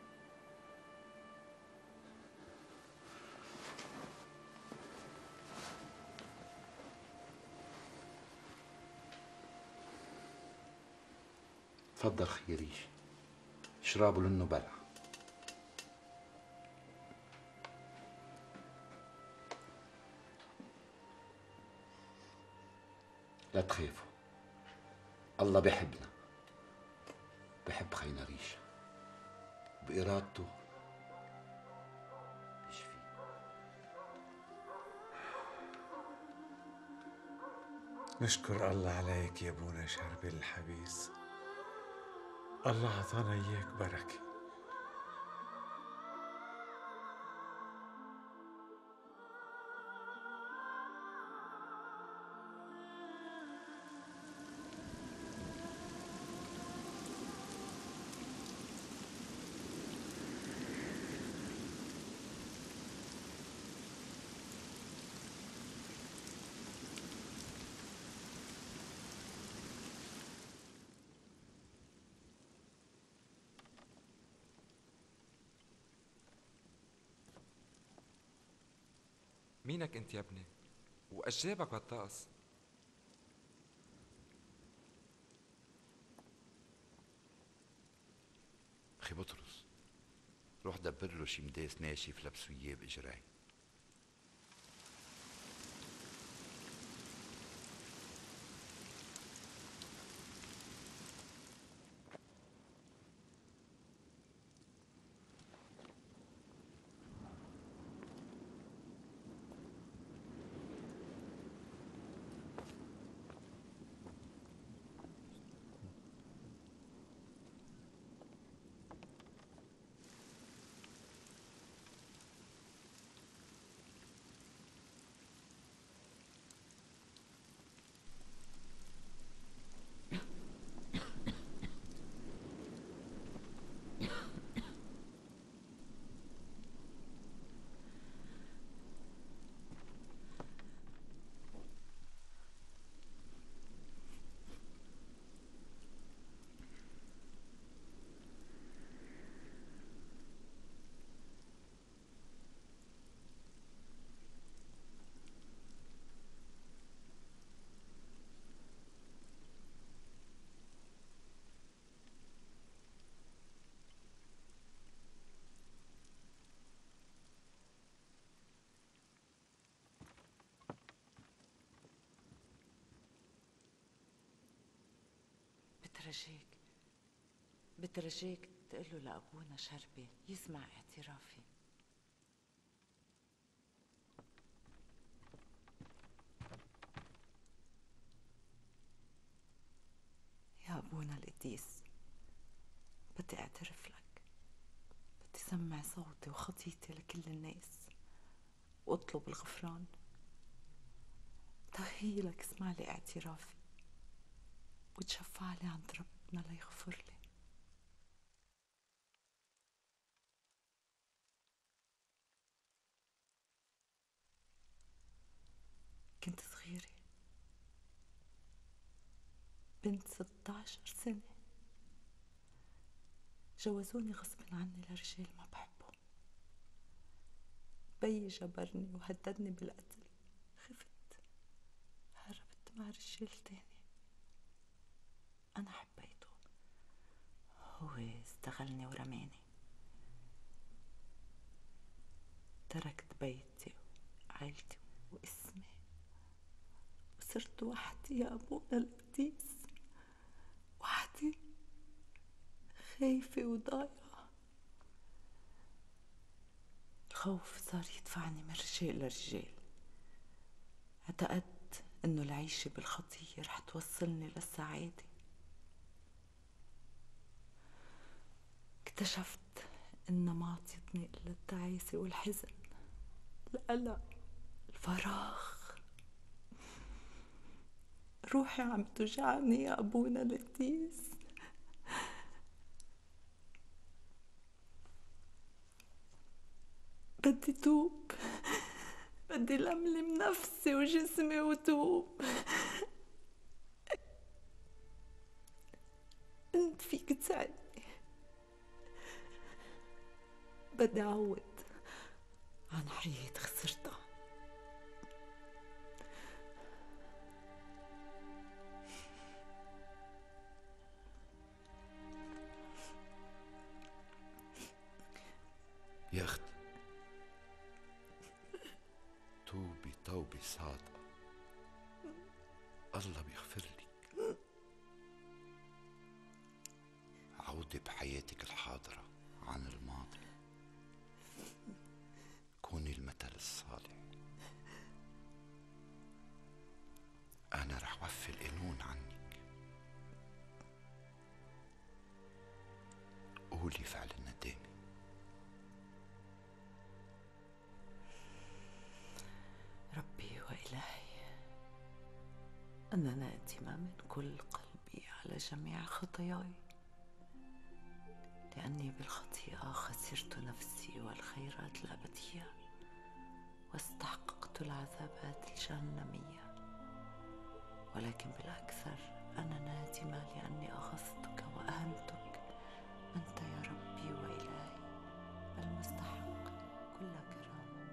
تفضل خي ريش، اشربوا لأنه بلع. لا تخافوا، الله بحبنا، بحب خينا ريشة، بإرادته يشفي. نشكر الله عليك يا ابونا شربل الحبيس، الله عطانا اياك بركه. مينك انت يا ابني؟ وايش جابك بالطقس؟ أخي بطرس، روح دبر له شي مداس ناشف لبسه إياه بإجري. بترجيك بترجيك تقله لأبونا شربي يسمع اعترافي. يا أبونا القديس، بدي أعترف لك، بدي سمع صوتي وخطيتي لكل الناس وأطلب الغفران. طهي لك اسمع لي اعترافي وتشفع لي عند ربنا ليغفر لي. كنت صغيرة بنت ستة عشر سنة، جوزوني غصب عني لرجال ما بحبهم. بيي جبرني وهددني بالقتل، خفت هربت مع رجال تاني. أنا حبيته، هو استغلني ورماني. تركت بيتي وعائلتي واسمي وصرت وحدي يا أبونا القديس، وحدي خايفة وضايعة. الخوف صار يدفعني من رجال لرجال. اعتقدت إنه العيشة بالخطية رح توصلني للسعادة. اكتشفت إنها ما عطيتني إلا التعاسة والحزن، القلق، الفراغ. روحي عم توجعني يا أبونا القديس. بدي توب، بدي لملم نفسي وجسمي وتوب. انت فيك تساعدني. بدي أعوض عن حياة خسرتها. يا أختي، توبي توبة صادقة، الله بيغفر لك. عودي بحياتك الحاضرة عن الماضي، كوني المثل الصالح. أنا رح وفي القانون عنك. قولي فعل الندامة. ربي وإلهي، أنا نادمة من كل قلبي على جميع خطاياي، لأني بالخطيئة خسرت نفسي والخيرات الأبدية واستحققت العذابات الجهنمية. ولكن بالأكثر أنا نادمة لأني أغصتك وأهنتك، أنت يا ربي وإلهي المستحق كل كرامة.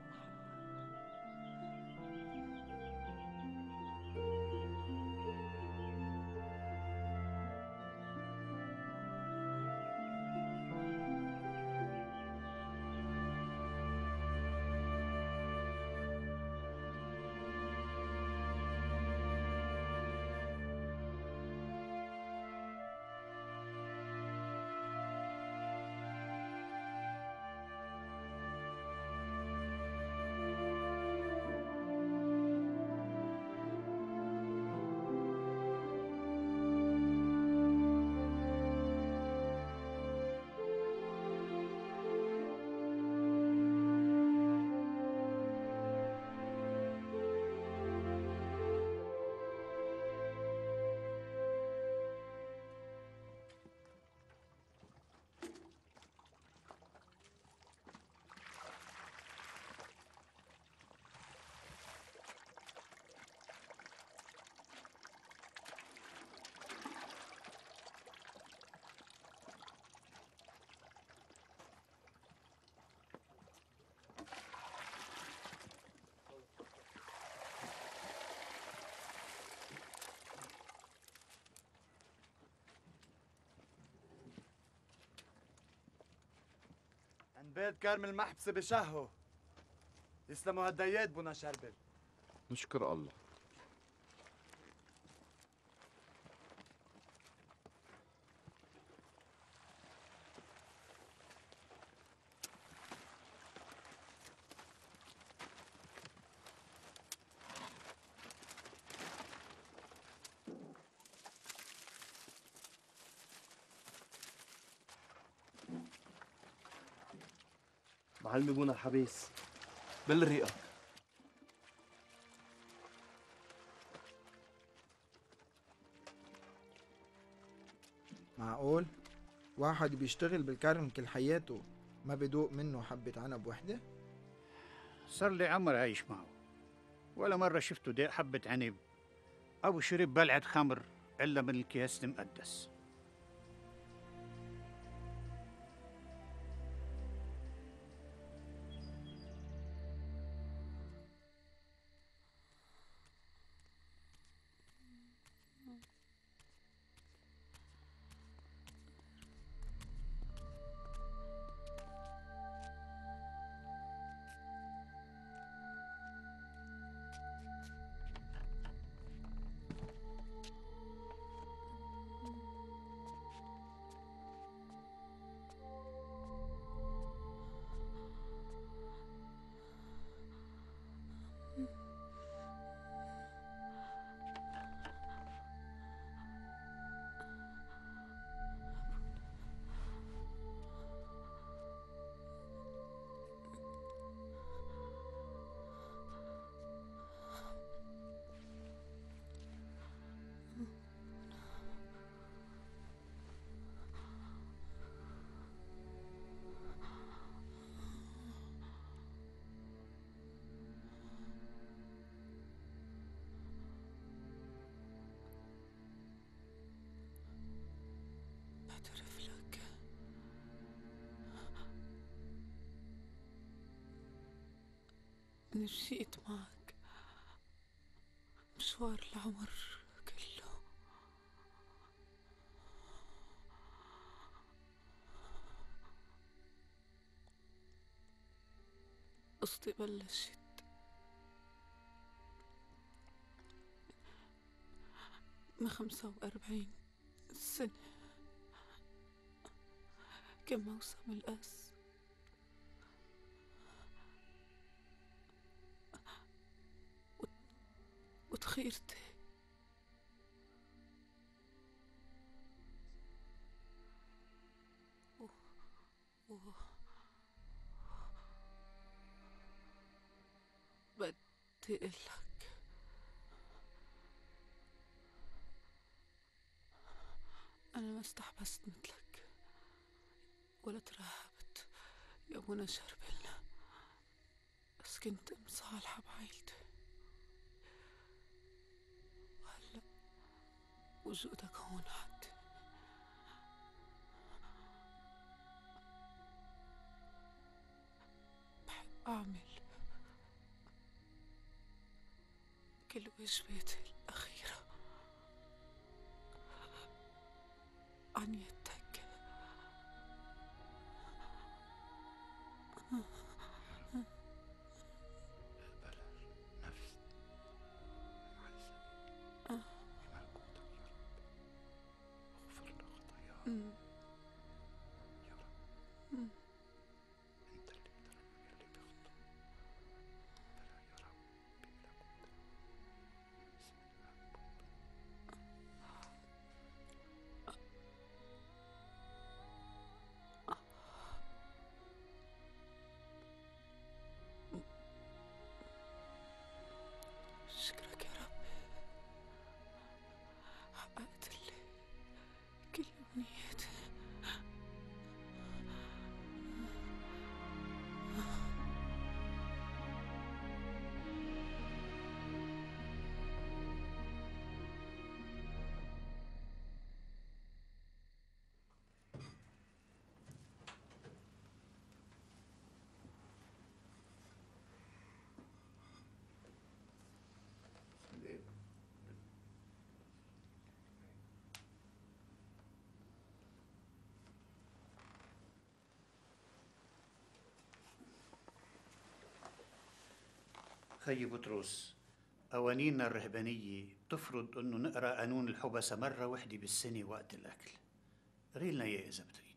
عند بيت كرم المحبسة بشهو. يسلموا هالديات بونا شربل. نشكر الله. معلمي بونا الحبيس. بل ريقك. معقول؟ واحد بيشتغل بالكرم كل حياته ما بدوق منه حبة عنب وحدة؟ صار لي عمر عايش معه، ولا مرة شفته داق حبة عنب أو شرب بلعة خمر إلا من الكياس المقدس. بعترف لك إني مشيت معك مشوار العمر كله. قصتي بلشت من خمسة وأربعين سنة، كان موسم القاس. وتخيرتي و... و... بدي اقلك انا ما استحبست مثلك ولا ترهبت يا ابونا شربلنا، بس كنت مصالحة بعيلتي. وهلا وجودك هون عندي بحب أعمل كل واجباتي الأخيرة عن يدك. Mm. Mm. شكرك يا ربي، حققت لي كل أمنياتي. خي بطرس، قوانيننا الرهبانية بتفرض إنه نقرأ قانون الحبسة مرة وحدة بالسنة وقت الأكل. قريلنا إياه إذا بتريد.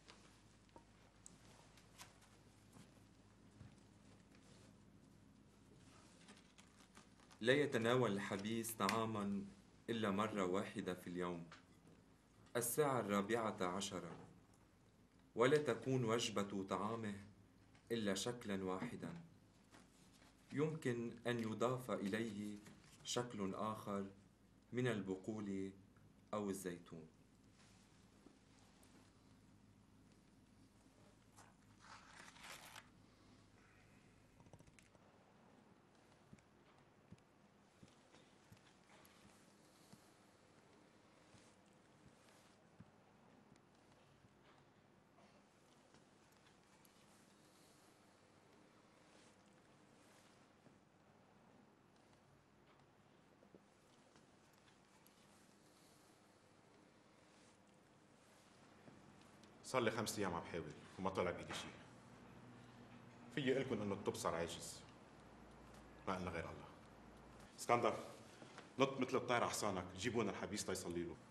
لا يتناول الحبيس طعاما إلا مرة واحدة في اليوم الساعة الرابعة عشرة، ولا تكون وجبة طعامه إلا شكلا واحدا، يمكن أن يضاف إليه شكل آخر من البقول أو الزيتون. صار لي خمس ايام عم بحاول وما طلع بايدي شيء. فيي اقول لكم انه الطب صار عاجز، ما قلنا غير الله. اسكندر، نط مثل الطير على حصانك، جيبوا لنا الحبيس تيصلي له.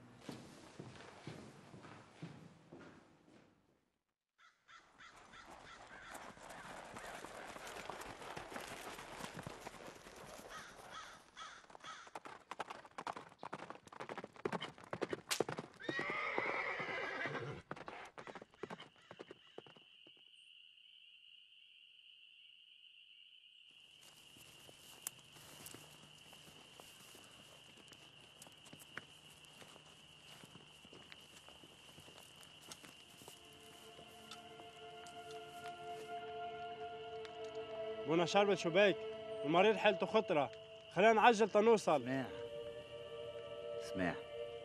بونا شربت شبيك، المريض حالته خطرة، خلينا نعجل تنوصل. اسمع اسمع،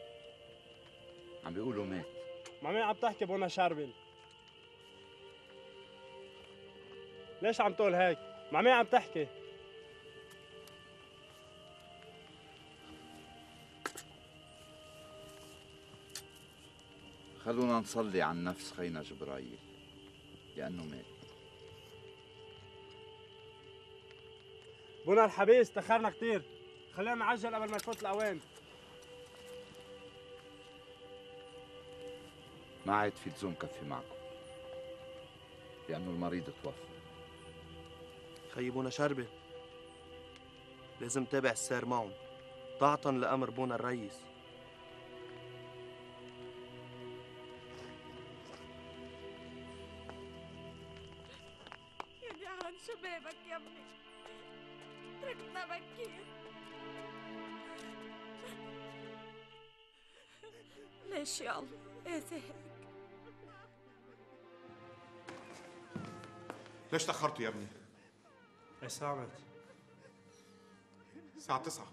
عم بيقولوا مات. مع مين عم تحكي بونا شربل؟ ليش عم تقول هيك؟ مع مين عم تحكي؟ خلونا نصلي عن نفس خينا جبرائيل لأنه مات. بونا الحبيس تأخرنا كتير، خلينا نعجل قبل ما تفوت الأوان. ما عاد في لزوم كفي معكم لأنه المريض توفى. خيي بونا شربل، لازم تابع السير معهم طاعة لأمر بونا الرئيس. يا عن شبابك يا ابني، تركنا بكير. ليش يا الله قاسي هيك؟ ليش تأخرتوا يا ابني؟ ايش ساعة؟ الساعة تسعة.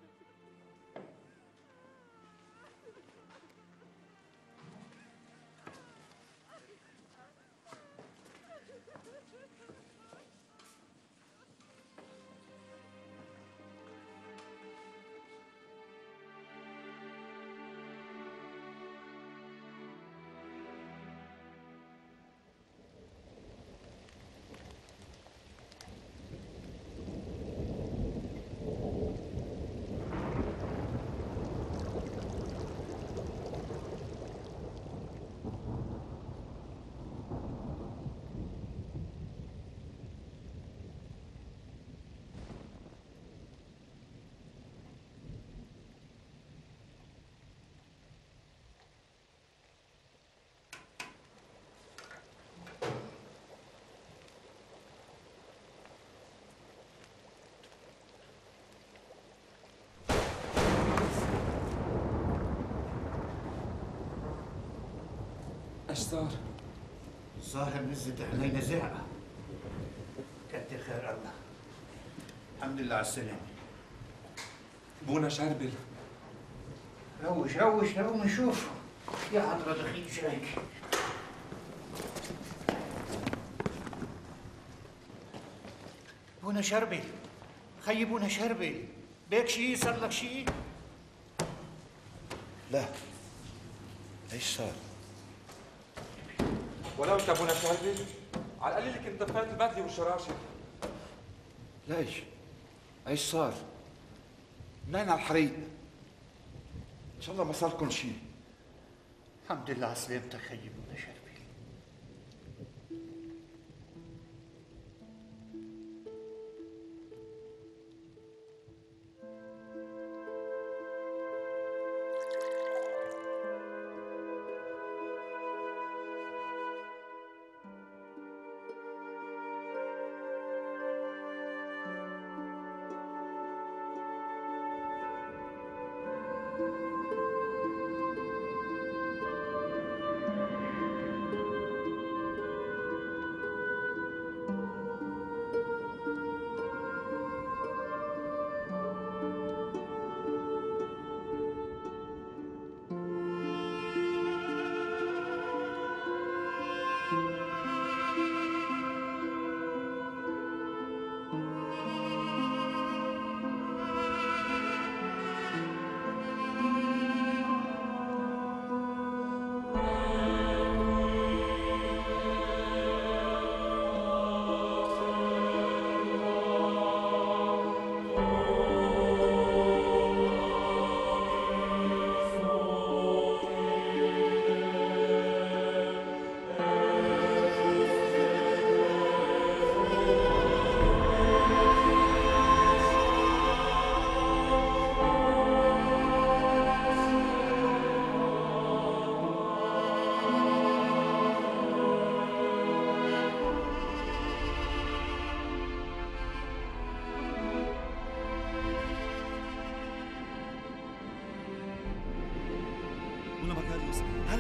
ايش صار؟ ظاهر نزلت عينينا زرقاء. كتر خير الله. الحمد لله على السلامة. بونا شربل، روش روش نقوم نشوف. يا حضرة أخي شايك. بونا شربل، خيي بونا شربل، بيك شي صار لك شي؟ لا، ايش صار؟ ولو انت ابونا شربل، على القليل كنت دفيت البدله والشراشف. ليش؟ ايش صار؟ منين على الحريق؟ ان شاء الله ما صار لكم شيء. الحمد لله على سلامتك خيي بونا شربل.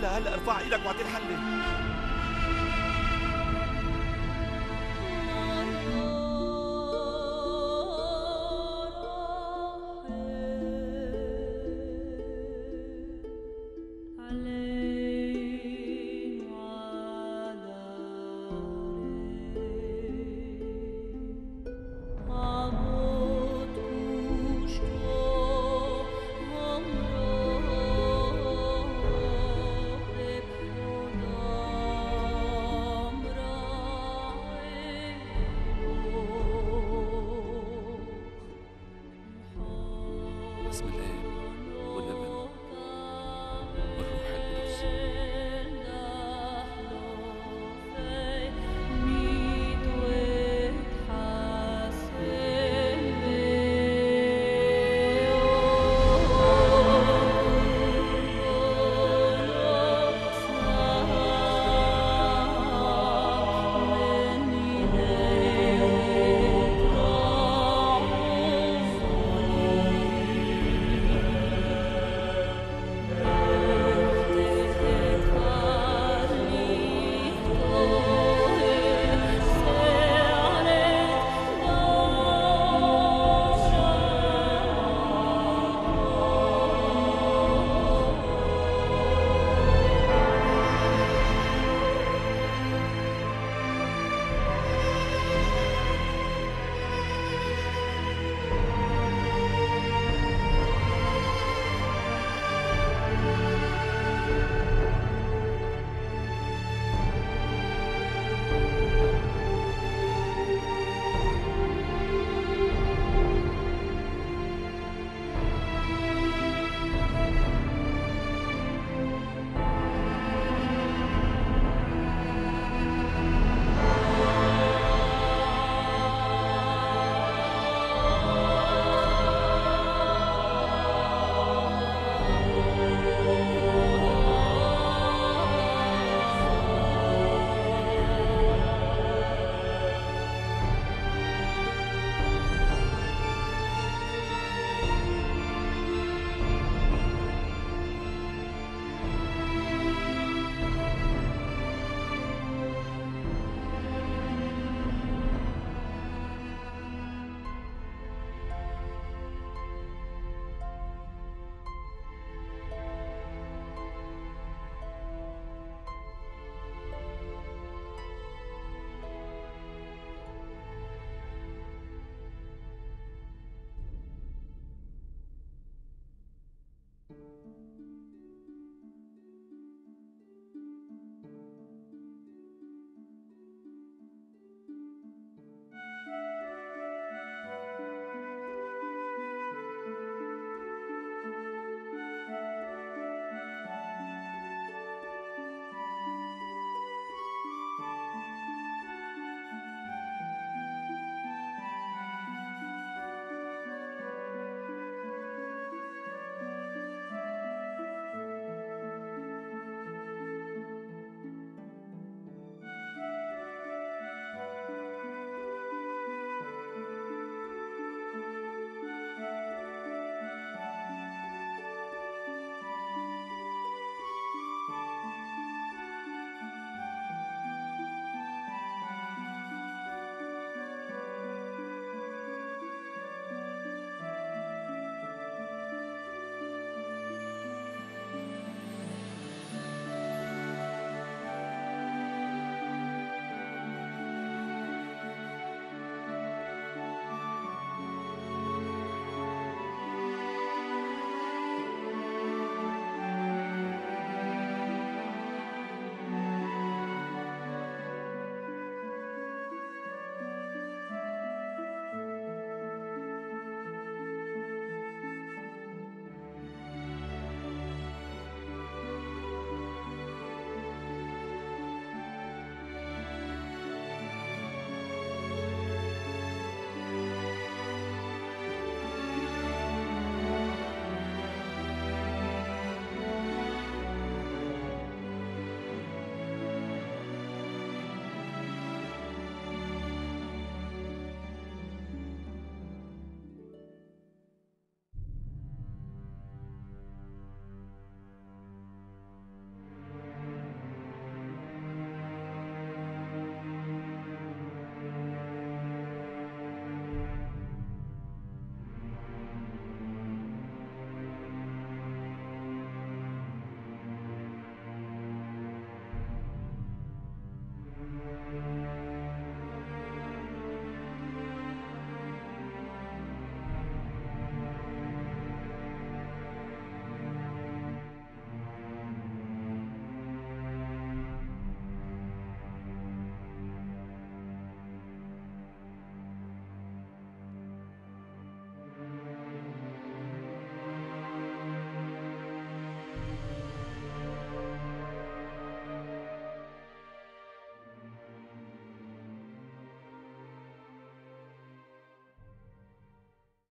لهلا ارفع ايدك واعطيه الحله.